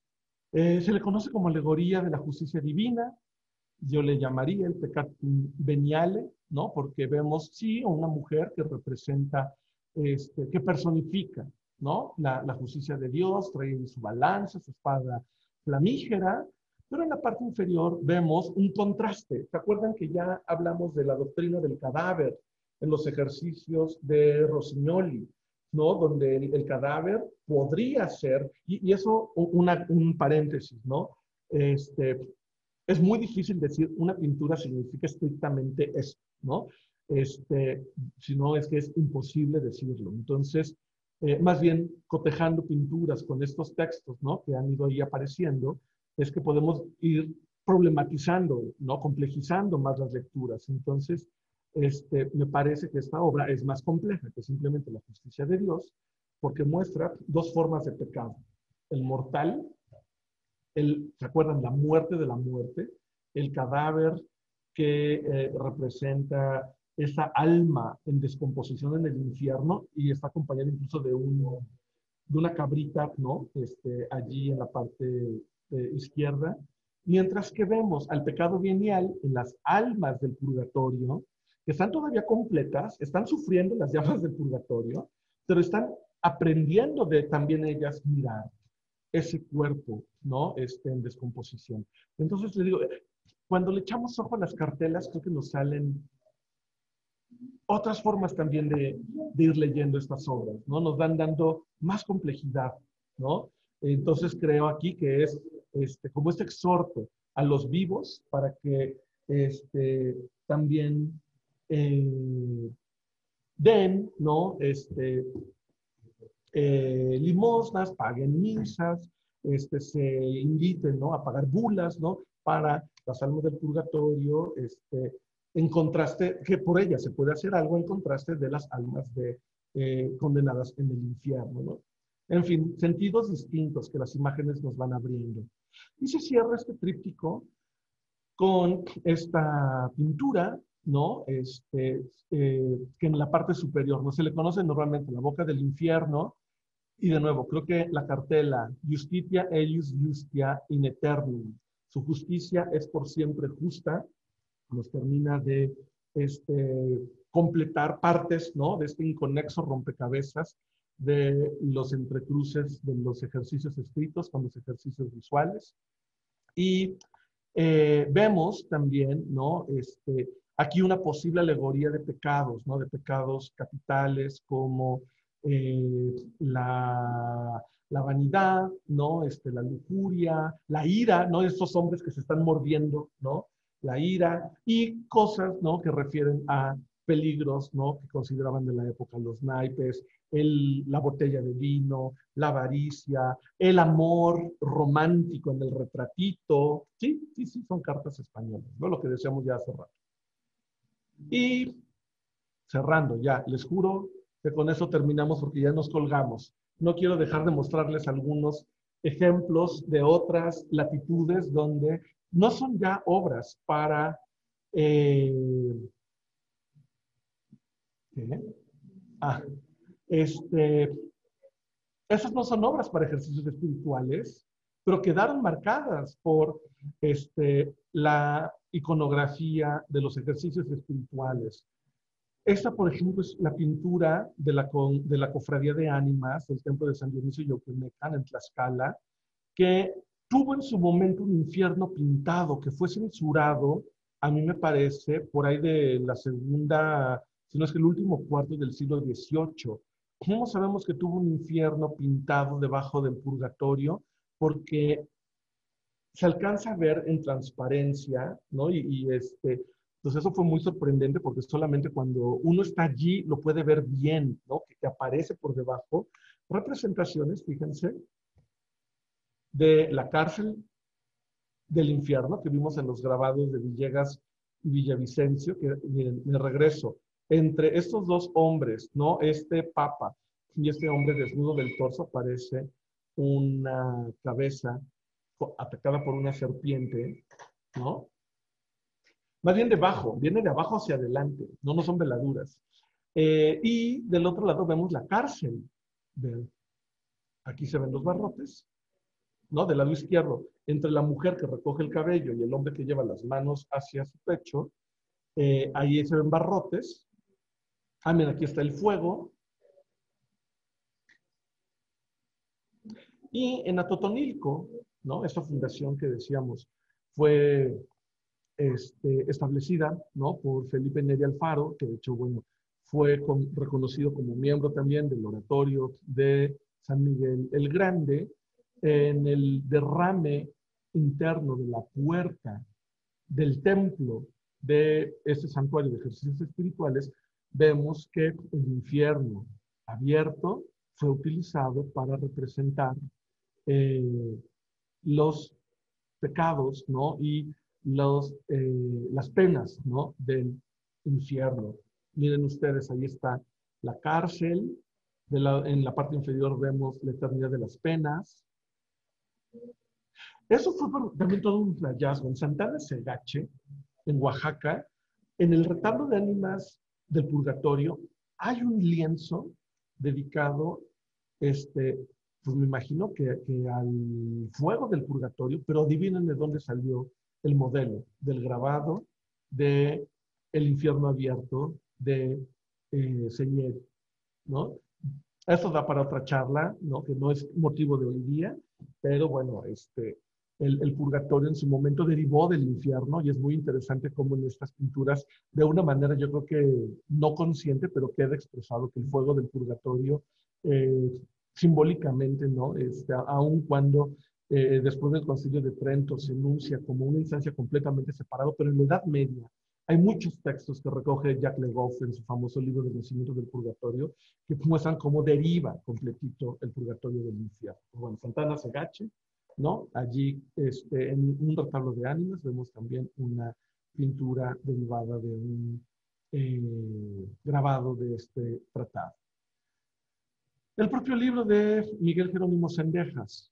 eh, se le conoce como alegoría de la justicia divina. Yo le llamaría el peccatum veniale, ¿no? Porque vemos, sí, a una mujer que representa, este, que personifica, ¿no? La, la justicia de Dios, trae su balanza, su espada flamígera, pero en la parte inferior vemos un contraste. ¿Se acuerdan que ya hablamos de la doctrina del cadáver en los ejercicios de Rossignoli, ¿no? Donde el, el cadáver podría ser, y, y eso, una, un paréntesis, ¿no? Este, es muy difícil decir una pintura significa estrictamente esto, ¿no? Este, si no, es que es imposible decirlo. Entonces, eh, más bien cotejando pinturas con estos textos, ¿no? Que han ido ahí apareciendo, es que podemos ir problematizando, ¿no? Complejizando más las lecturas. Entonces, este, me parece que esta obra es más compleja que simplemente la justicia de Dios, porque muestra dos formas de pecado. El mortal, el, ¿se acuerdan? La muerte de la muerte, el cadáver que eh, representa esa alma en descomposición en el infierno y está acompañado incluso de, un, de una cabrita, ¿no? Este, allí en la parte eh, izquierda. Mientras que vemos al pecado venial en las almas del purgatorio, que están todavía completas, están sufriendo las llamas del purgatorio, pero están aprendiendo de también ellas mirar ese cuerpo, ¿no? Este, en descomposición. Entonces, le digo, cuando le echamos ojo a las cartelas, creo que nos salen otras formas también de, de ir leyendo estas obras, ¿no? Nos van dando más complejidad, ¿no? Entonces, creo aquí que es este, como este exhorto a los vivos para que este, también eh, den, ¿no? Este, eh, limosnas, paguen misas, este, se inviten, ¿no? A pagar bulas, ¿no? Para las almas del purgatorio, este, en contraste, que por ellas se puede hacer algo en contraste de las almas de, eh, condenadas en el infierno, ¿no? En fin, sentidos distintos que las imágenes nos van abriendo. Y se cierra este tríptico con esta pintura ¿no? Este, eh, que en la parte superior, ¿no? Se le conoce normalmente la boca del infierno. Y de nuevo, creo que la cartela, Justitia eius justia in aeternum, su justicia es por siempre justa, nos termina de este, completar partes, ¿no? De este inconexo rompecabezas de los entrecruces de los ejercicios escritos con los ejercicios visuales. Y eh, vemos también, ¿no? Este, aquí una posible alegoría de pecados, ¿no? De pecados capitales como eh, la, la vanidad, ¿no? Este, la lujuria, la ira, ¿no? Estos hombres que se están mordiendo, ¿no? La ira y cosas, ¿no? Que refieren a peligros, ¿no? Que consideraban de la época los naipes, el, la botella de vino, la avaricia, el amor romántico en el retratito. Sí, sí, sí, son cartas españolas, ¿no? Lo que decíamos ya hace rato. Y cerrando ya, les juro que con eso terminamos porque ya nos colgamos. No quiero dejar de mostrarles algunos ejemplos de otras latitudes donde no son ya obras para... Eh, ¿qué? Ah, este, esas no son obras para ejercicios espirituales, pero quedaron marcadas por este, la iconografía de los ejercicios espirituales. Esta, por ejemplo, es la pintura de la, con, de la Cofradía de Ánimas del Templo de San Dionisio y Oquemecan en Tlaxcala, que tuvo en su momento un infierno pintado que fue censurado, a mí me parece, por ahí de la segunda, si no es que el último cuarto del siglo dieciocho. ¿Cómo sabemos que tuvo un infierno pintado debajo del purgatorio? Porque se alcanza a ver en transparencia, ¿no? Y, y este, pues eso fue muy sorprendente porque solamente cuando uno está allí lo puede ver bien, ¿no? Que, que aparece por debajo. Representaciones, fíjense, de la cárcel del infierno que vimos en los grabados de Villegas y Villavicencio, que miren, me regreso, entre estos dos hombres, ¿no? Este papa y este hombre desnudo del torso aparece una cabeza atacada por una serpiente, ¿no? Más bien debajo, viene de abajo hacia adelante, no, no son veladuras. Eh, y del otro lado vemos la cárcel. Vean, aquí se ven los barrotes, ¿no? Del lado izquierdo, entre la mujer que recoge el cabello y el hombre que lleva las manos hacia su pecho, eh, ahí se ven barrotes. Ah, mira, aquí está el fuego. Y en Atotonilco, ¿no? Esta fundación que decíamos fue este, establecida, ¿no? Por Felipe Neri Alfaro, que de hecho, bueno, fue con, reconocido como miembro también del oratorio de San Miguel el Grande, en el derrame interno de la puerta del templo de este santuario de ejercicios espirituales, vemos que el infierno abierto fue utilizado para representar eh, los pecados, ¿no? Y los, eh, las penas, ¿no? Del infierno. Miren ustedes, ahí está la cárcel. De la, en la parte inferior vemos la eternidad de las penas. Eso fue también todo un hallazgo. En Santana Segache, en Oaxaca, en el retablo de ánimas del purgatorio, hay un lienzo dedicado, este, pues me imagino que, que al fuego del purgatorio, pero adivinen de dónde salió el modelo del grabado de el infierno abierto de eh, Señer, ¿no? Eso da para otra charla, ¿no? Que no es motivo de hoy día, pero bueno, este, el, el, purgatorio en su momento derivó del infierno y es muy interesante cómo en estas pinturas, de una manera yo creo que no consciente, pero queda expresado que el fuego del purgatorio eh, simbólicamente, ¿no? Este, aun cuando eh, después del Concilio de Trento se enuncia como una instancia completamente separada, pero en la Edad Media hay muchos textos que recoge Jacques Le Goff en su famoso libro del nacimiento del purgatorio, que muestran cómo deriva completito el purgatorio del infierno. Bueno, Santana Segache, ¿no? Allí, este, en un retablo de ánimas, vemos también una pintura derivada de un eh, grabado de este tratado. El propio libro de Miguel Jerónimo Zendejas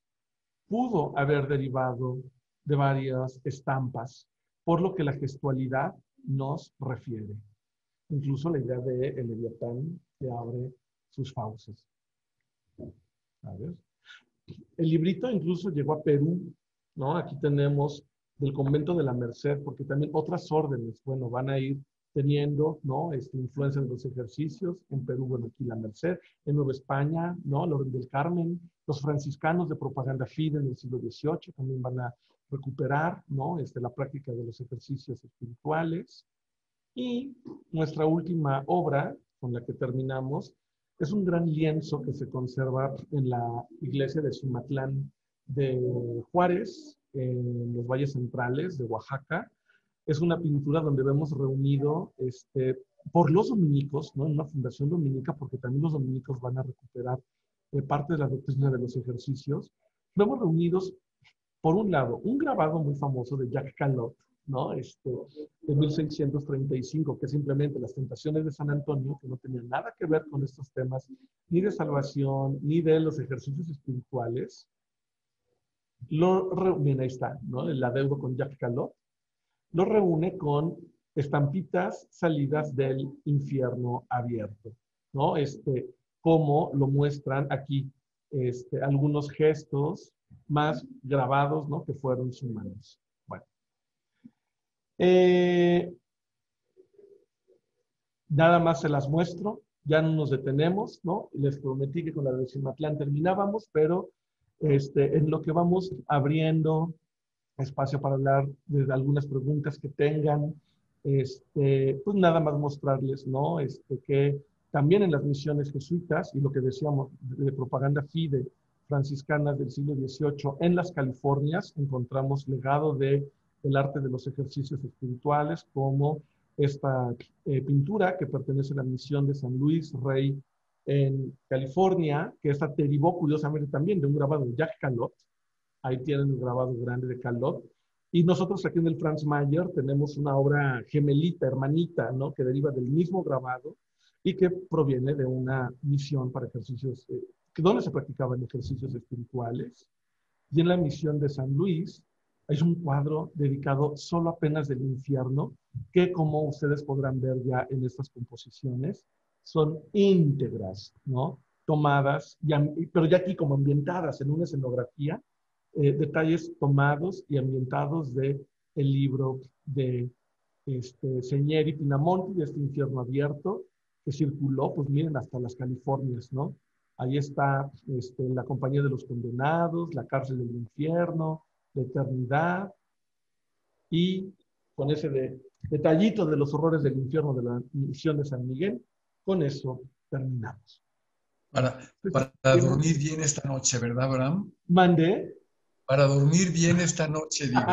pudo haber derivado de varias estampas, por lo que la gestualidad nos refiere. Incluso la idea de el Leviatán que abre sus fauces. ¿Sabes? El librito incluso llegó a Perú, ¿no? Aquí tenemos del convento de la Merced, porque también otras órdenes, bueno, van a ir teniendo, ¿no? Este, influencia de los ejercicios. En Perú, bueno, aquí la Merced. En Nueva España, ¿no? La Orden del Carmen. Los franciscanos de propaganda fide en el siglo dieciocho también van a recuperar, ¿no? Este, la práctica de los ejercicios espirituales. Y nuestra última obra, con la que terminamos, es un gran lienzo que se conserva en la iglesia de Sumatlán de Juárez, en los valles centrales de Oaxaca. Es una pintura donde vemos reunido este, por los dominicos, ¿no? En una fundación dominica, porque también los dominicos van a recuperar eh, parte de la doctrina de los ejercicios. Vemos reunidos, por un lado, un grabado muy famoso de Jacques Callot, ¿no? Este, de mil seiscientos treinta y cinco, que es simplemente las tentaciones de San Antonio, que no tenían nada que ver con estos temas, ni de salvación, ni de los ejercicios espirituales. Lo reúne, ahí está, ¿no? El adeudo con Jacques Callot. Lo reúne con estampitas salidas del infierno abierto, ¿no? Este, como lo muestran aquí, este, algunos gestos más grabados, ¿no? Que fueron humanos. Bueno. Eh, nada más se las muestro, ya no nos detenemos, ¿no? Les prometí que con la de Cimatlán terminábamos, pero este, en lo que vamos abriendo espacio para hablar de algunas preguntas que tengan, este, pues nada más mostrarles, ¿no? Este, que también en las misiones jesuitas, y lo que decíamos de propaganda fide franciscanas del siglo dieciocho, en las Californias encontramos legado de el arte de los ejercicios espirituales, como esta eh, pintura que pertenece a la misión de San Luis Rey en California, que esta derivó curiosamente también de un grabado de Jacques Callot. Ahí tienen el grabado grande de Callot. Y nosotros aquí en el Franz Mayer tenemos una obra gemelita, hermanita, ¿no? Que deriva del mismo grabado y que proviene de una misión para ejercicios, eh, donde se practicaban ejercicios espirituales. Y en la misión de San Luis hay un cuadro dedicado solo apenas del infierno, que como ustedes podrán ver ya en estas composiciones, son íntegras, ¿no? Tomadas, ya, pero ya aquí como ambientadas en una escenografía, eh, detalles tomados y ambientados de el libro de este, Señeri Pinamonti, de este infierno abierto, que circuló, pues miren, hasta las Californias, ¿no? Ahí está este, la compañía de los condenados, la cárcel del infierno, la eternidad, y con ese de, detallito de los horrores del infierno de la misión de San Miguel, con eso terminamos. Para, para dormir bien esta noche, ¿verdad, Abraham? Mandé. Para dormir bien esta noche, digo.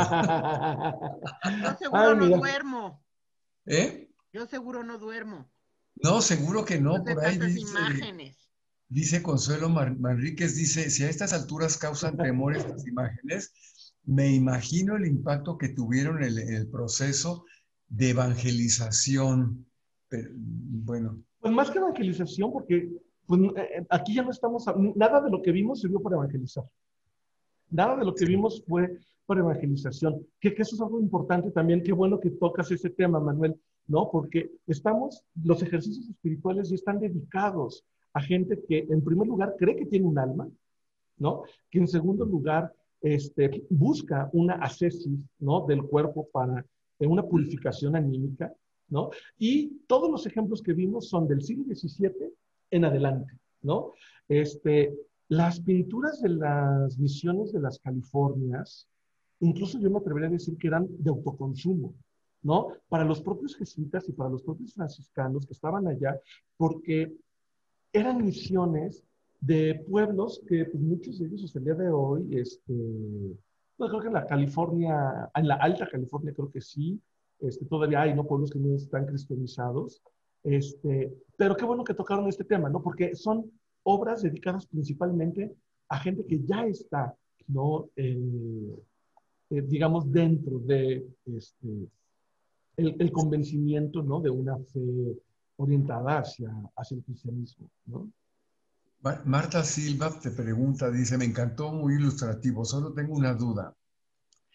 Yo seguro Ay, no mira. duermo. ¿Eh? Yo seguro no duermo. No, seguro que no. De Por ahí tantas dice, imágenes. dice Consuelo Manríquez, dice, si a estas alturas causan temor estas imágenes, me imagino el impacto que tuvieron en el, el proceso de evangelización. Pero, bueno. Pues más que evangelización, porque pues, eh, aquí ya no estamos, nada de lo que vimos sirvió para evangelizar. Nada de lo que vimos fue para evangelización. Que, que eso es algo importante también. Qué bueno que tocas ese tema, Manuel, ¿no? Porque estamos, los ejercicios espirituales ya están dedicados a gente que, en primer lugar, cree que tiene un alma, ¿no? Que en segundo lugar, este, busca una ascesis, ¿no? Del cuerpo para eh, una purificación anímica, ¿no? Y todos los ejemplos que vimos son del siglo diecisiete en adelante, ¿no? Este, las pinturas de las misiones de las Californias, incluso yo me atrevería a decir que eran de autoconsumo, ¿no? Para los propios jesuitas y para los propios franciscanos que estaban allá, porque eran misiones de pueblos que pues, muchos de ellos hasta el día de hoy, este, no, creo que en la California, en la Alta California creo que sí, este, todavía hay, ¿no? Pueblos que no están cristianizados, este, pero qué bueno que tocaron este tema, ¿no? Porque son obras dedicadas principalmente a gente que ya está, ¿no? Eh, eh, digamos, dentro de este, el, el, convencimiento, ¿no? De una fe orientada hacia, hacia el cristianismo, ¿no? Marta Silva te pregunta, dice, me encantó, muy ilustrativo, solo tengo una duda.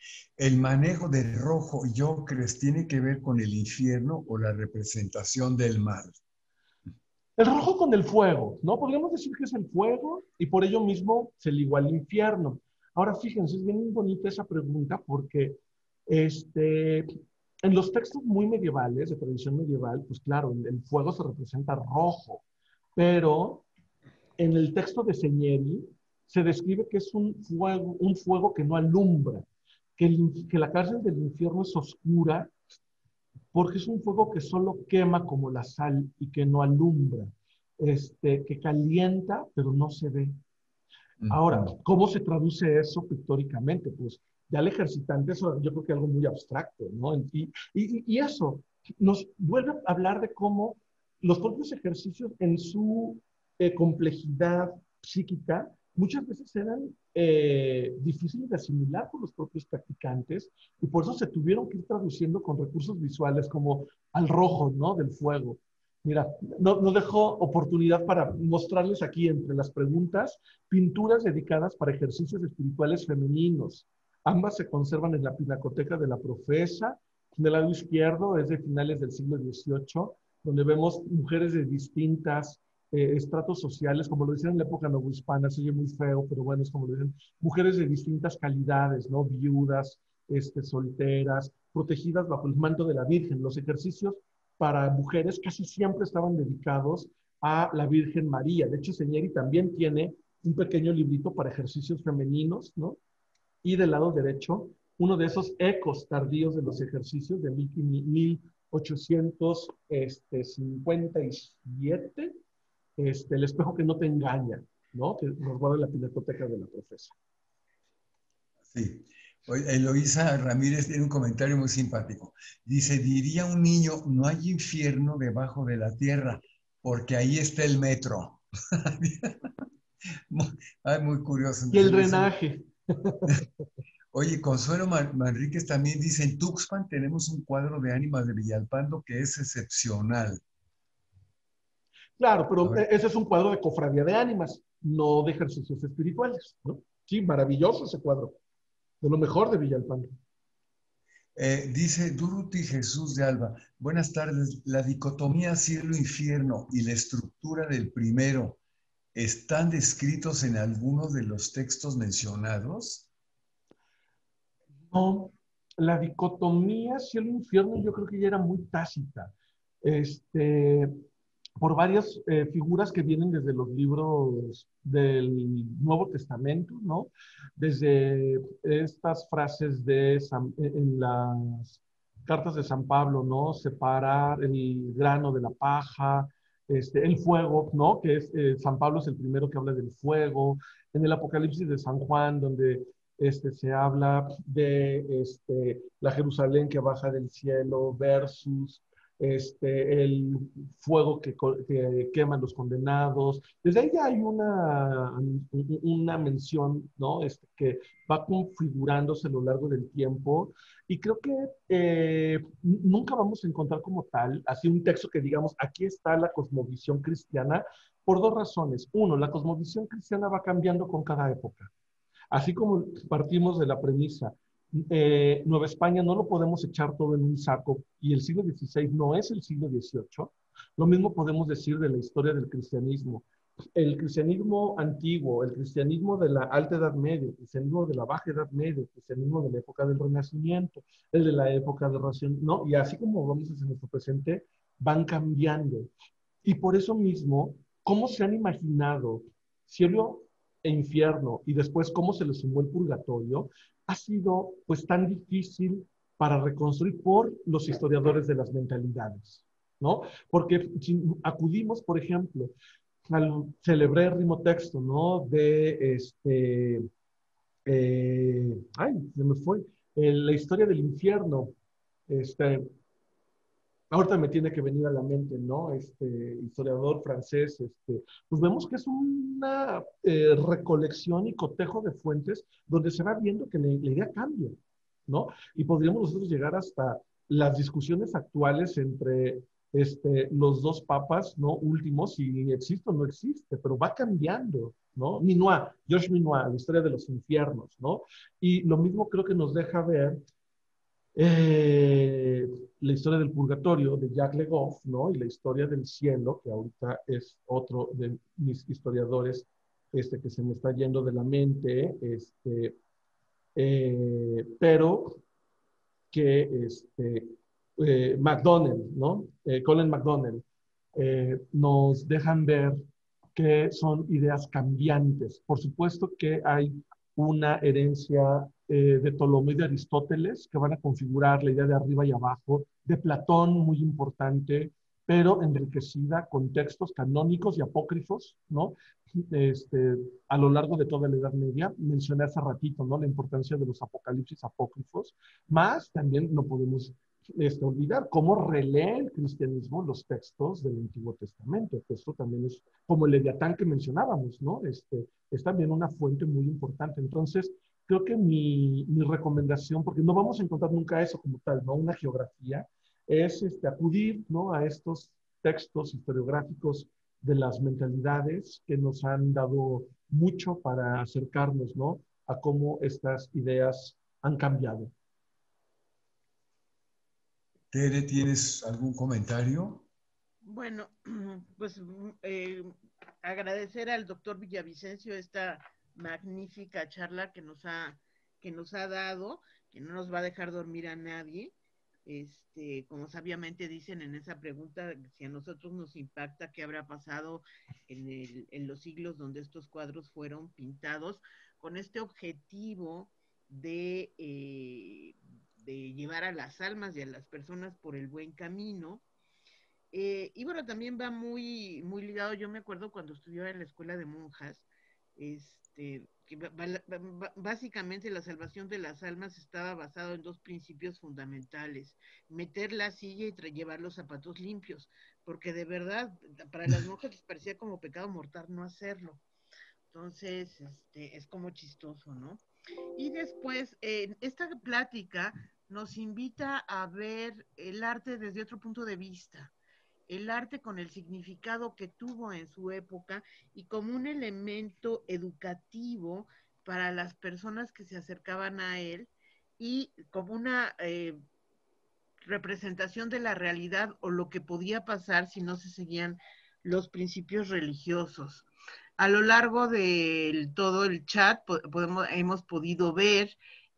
¿El manejo del rojo y ocres tiene que ver con el infierno o la representación del mal? El rojo con el fuego, ¿no? Podríamos decir que es el fuego y por ello mismo se le iguala al infierno. Ahora, fíjense, es bien bonita esa pregunta porque este, en los textos muy medievales, de tradición medieval, pues claro, el, el fuego se representa rojo, pero en el texto de Señeri se describe que es un fuego, un fuego que no alumbra, que, el, que la cárcel del infierno es oscura porque es un fuego que solo quema como la sal y que no alumbra, este, que calienta pero no se ve. Ahora, ¿cómo se traduce eso pictóricamente? Pues ya el ejercitante, eso yo creo que es algo muy abstracto, ¿no? Y, y, y eso nos vuelve a hablar de cómo los propios ejercicios en su eh, complejidad psíquica muchas veces eran eh, difíciles de asimilar por los propios practicantes y por eso se tuvieron que ir traduciendo con recursos visuales como al rojo, ¿no? Del fuego. Mira, no, no dejo oportunidad para mostrarles aquí entre las preguntas pinturas dedicadas para ejercicios espirituales femeninos. Ambas se conservan en la Pinacoteca de la Profesa. Del lado izquierdo es de finales del siglo dieciocho, donde vemos mujeres de distintas eh, estratos sociales, como lo decían en la época novohispana, se oye muy feo, pero bueno, es como lo dicen, mujeres de distintas calidades, ¿no? Viudas, este, solteras, protegidas bajo el manto de la Virgen. Los ejercicios para mujeres casi siempre estaban dedicados a la Virgen María. De hecho, Señeri también tiene un pequeño librito para ejercicios femeninos, ¿no? Y del lado derecho, uno de esos ecos tardíos de los ejercicios de mil ochocientos cincuenta y siete, este, el espejo que no te engaña, ¿no? Que nos guarda la Pinacoteca de la Profesa. Sí. Eloísa Ramírez tiene un comentario muy simpático. Dice, diría un niño, no hay infierno debajo de la tierra, porque ahí está el metro. muy, ay, muy curioso. Y el drenaje. Oye, Consuelo Man Manríquez también dice, en Tuxpan tenemos un cuadro de ánimas de Villalpando que es excepcional. Claro, pero ese es un cuadro de cofradía de ánimas, no de ejercicios espirituales, ¿no? Sí, maravilloso ese cuadro, de lo mejor de Villalpando. Eh, dice Duruti Jesús de Alba, buenas tardes, la dicotomía cielo-infierno y la estructura del primero, ¿están descritos en algunos de los textos mencionados? No, la dicotomía cielo-infierno yo creo que ya era muy tácita. Este, por varias eh, figuras que vienen desde los libros del Nuevo Testamento, ¿no? Desde estas frases de San, en las cartas de San Pablo, ¿no? Separar el grano de la paja, este, el fuego, ¿no? Que es, eh, San Pablo es el primero que habla del fuego. En el Apocalipsis de San Juan, donde este, se habla de este, la Jerusalén que baja del cielo versus este, el fuego que, que queman los condenados. Desde ahí ya hay una, una mención, ¿no? Este, que va configurándose a lo largo del tiempo y creo que eh, nunca vamos a encontrar como tal, así un texto que digamos, aquí está la cosmovisión cristiana, por dos razones. Uno, la cosmovisión cristiana va cambiando con cada época. Así como partimos de la premisa, eh, Nueva España no lo podemos echar todo en un saco y el siglo dieciséis no es el siglo dieciocho, lo mismo podemos decir de la historia del cristianismo. El cristianismo antiguo, el cristianismo de la Alta Edad Media, el cristianismo de la Baja Edad Media, el cristianismo de la época del Renacimiento, el de la época de Ración, ¿no? Y así como vamos hacia nuestro presente, van cambiando. Y por eso mismo, ¿cómo se han imaginado cielo e infierno y después cómo se le sumó el purgatorio? Ha sido pues tan difícil para reconstruir por los historiadores de las mentalidades, ¿no? Porque si acudimos, por ejemplo, al celebrérrimo texto, ¿no? De este, eh, ay, se me fue, eh, la historia del infierno, este, ahorita me tiene que venir a la mente, ¿no? Este historiador francés, este, pues vemos que es una eh, recolección y cotejo de fuentes donde se va viendo que la, la idea cambia, ¿no? Y podríamos nosotros llegar hasta las discusiones actuales entre este, los dos papas, ¿no? Últimos, si existe o no existe, pero va cambiando, ¿no? Minois, Georges Minois, la historia de los infiernos, ¿no? Y lo mismo creo que nos deja ver eh, la historia del purgatorio de Jacques Le Goff, ¿no? Y la historia del cielo, que ahorita es otro de mis historiadores este, que se me está yendo de la mente, este, eh, pero que este, eh, McDonnell, ¿no? Eh, Colin McDonnell, eh, nos dejan ver que son ideas cambiantes. Por supuesto que hay una herencia eh, de Ptolomeo y de Aristóteles que van a configurar la idea de arriba y abajo, de Platón, muy importante, pero enriquecida con textos canónicos y apócrifos, ¿no? Este, a lo largo de toda la Edad Media. Mencioné hace ratito, ¿no? La importancia de los apocalipsis apócrifos, más también no podemos este, olvidar cómo relee el cristianismo los textos del Antiguo Testamento, que esto también es como el Leviatán que mencionábamos, ¿no? Este, es también una fuente muy importante. Entonces, creo que mi, mi recomendación, porque no vamos a encontrar nunca eso como tal, ¿no? Una geografía, es este, acudir, ¿no? A estos textos historiográficos de las mentalidades que nos han dado mucho para acercarnos, ¿no? A cómo estas ideas han cambiado. Tere, ¿tienes algún comentario? Bueno, pues eh, agradecer al doctor Villavicencio esta magnífica charla que nos ha, que nos ha dado, que no nos va a dejar dormir a nadie. Este, como sabiamente dicen en esa pregunta, si a nosotros nos impacta qué habrá pasado en, el, en los siglos donde estos cuadros fueron pintados, con este objetivo de, eh, de llevar a las almas y a las personas por el buen camino. Eh, y bueno, también va muy, muy ligado, yo me acuerdo cuando estudiaba en la escuela de monjas, este, que básicamente la salvación de las almas estaba basado en dos principios fundamentales: meter la silla y llevar los zapatos limpios, porque de verdad para las monjas les parecía como pecado mortal no hacerlo. Entonces, este, es como chistoso, ¿no? Y después, eh, esta plática nos invita a ver el arte desde otro punto de vista, el arte con el significado que tuvo en su época y como un elemento educativo para las personas que se acercaban a él y como una eh, representación de la realidad o lo que podía pasar si no se seguían los principios religiosos. A lo largo de todo el chat podemos, hemos podido ver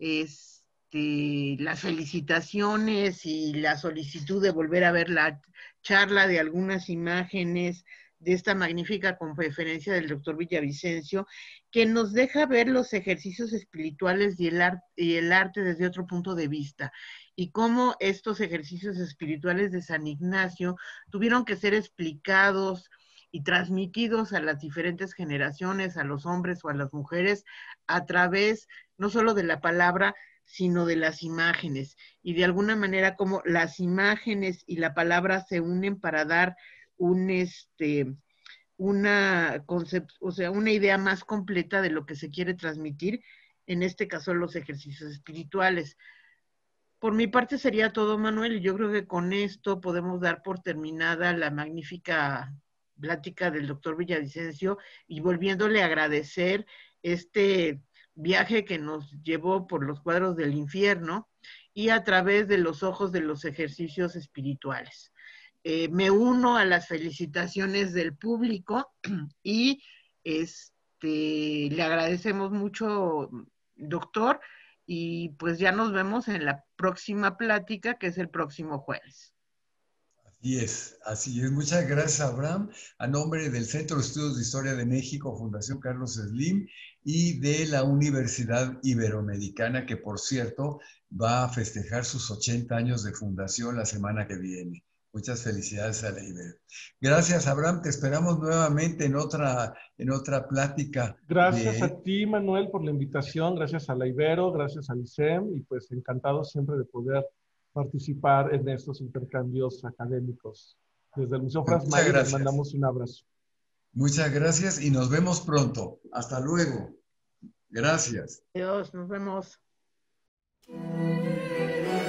este, las felicitaciones y la solicitud de volver a ver la charla de algunas imágenes de esta magnífica conferencia del doctor Villavicencio, que nos deja ver los ejercicios espirituales y el, art, y el arte desde otro punto de vista, y cómo estos ejercicios espirituales de San Ignacio tuvieron que ser explicados y transmitidos a las diferentes generaciones, a los hombres o a las mujeres, a través no solo de la palabra, sino de las imágenes. Y de alguna manera como las imágenes y la palabra se unen para dar un, este, una concept, o sea, una idea más completa de lo que se quiere transmitir, en este caso los ejercicios espirituales. Por mi parte sería todo, Manuel, y yo creo que con esto podemos dar por terminada la magnífica plática del doctor Villavicencio y volviéndole a agradecer este viaje que nos llevó por los cuadros del infierno y a través de los ojos de los ejercicios espirituales. Eh, me uno a las felicitaciones del público y este, le agradecemos mucho, doctor, y pues ya nos vemos en la próxima plática, que es el próximo jueves. Así es, así es. Muchas gracias, Abraham, a nombre del Centro de Estudios de Historia de México, Fundación Carlos Slim, y de la Universidad Iberoamericana, que por cierto va a festejar sus ochenta años de fundación la semana que viene. Muchas felicidades a la Ibero. Gracias, Abraham. Te esperamos nuevamente en otra, en otra plática. Gracias de... a ti, Manuel, por la invitación. Gracias a la Ibero, gracias al I C E M, y pues encantado siempre de poder participar en estos intercambios académicos. Desde el Museo Franz Mayer les mandamos un abrazo. Muchas gracias y nos vemos pronto. Hasta luego. Gracias. Adiós, nos vemos.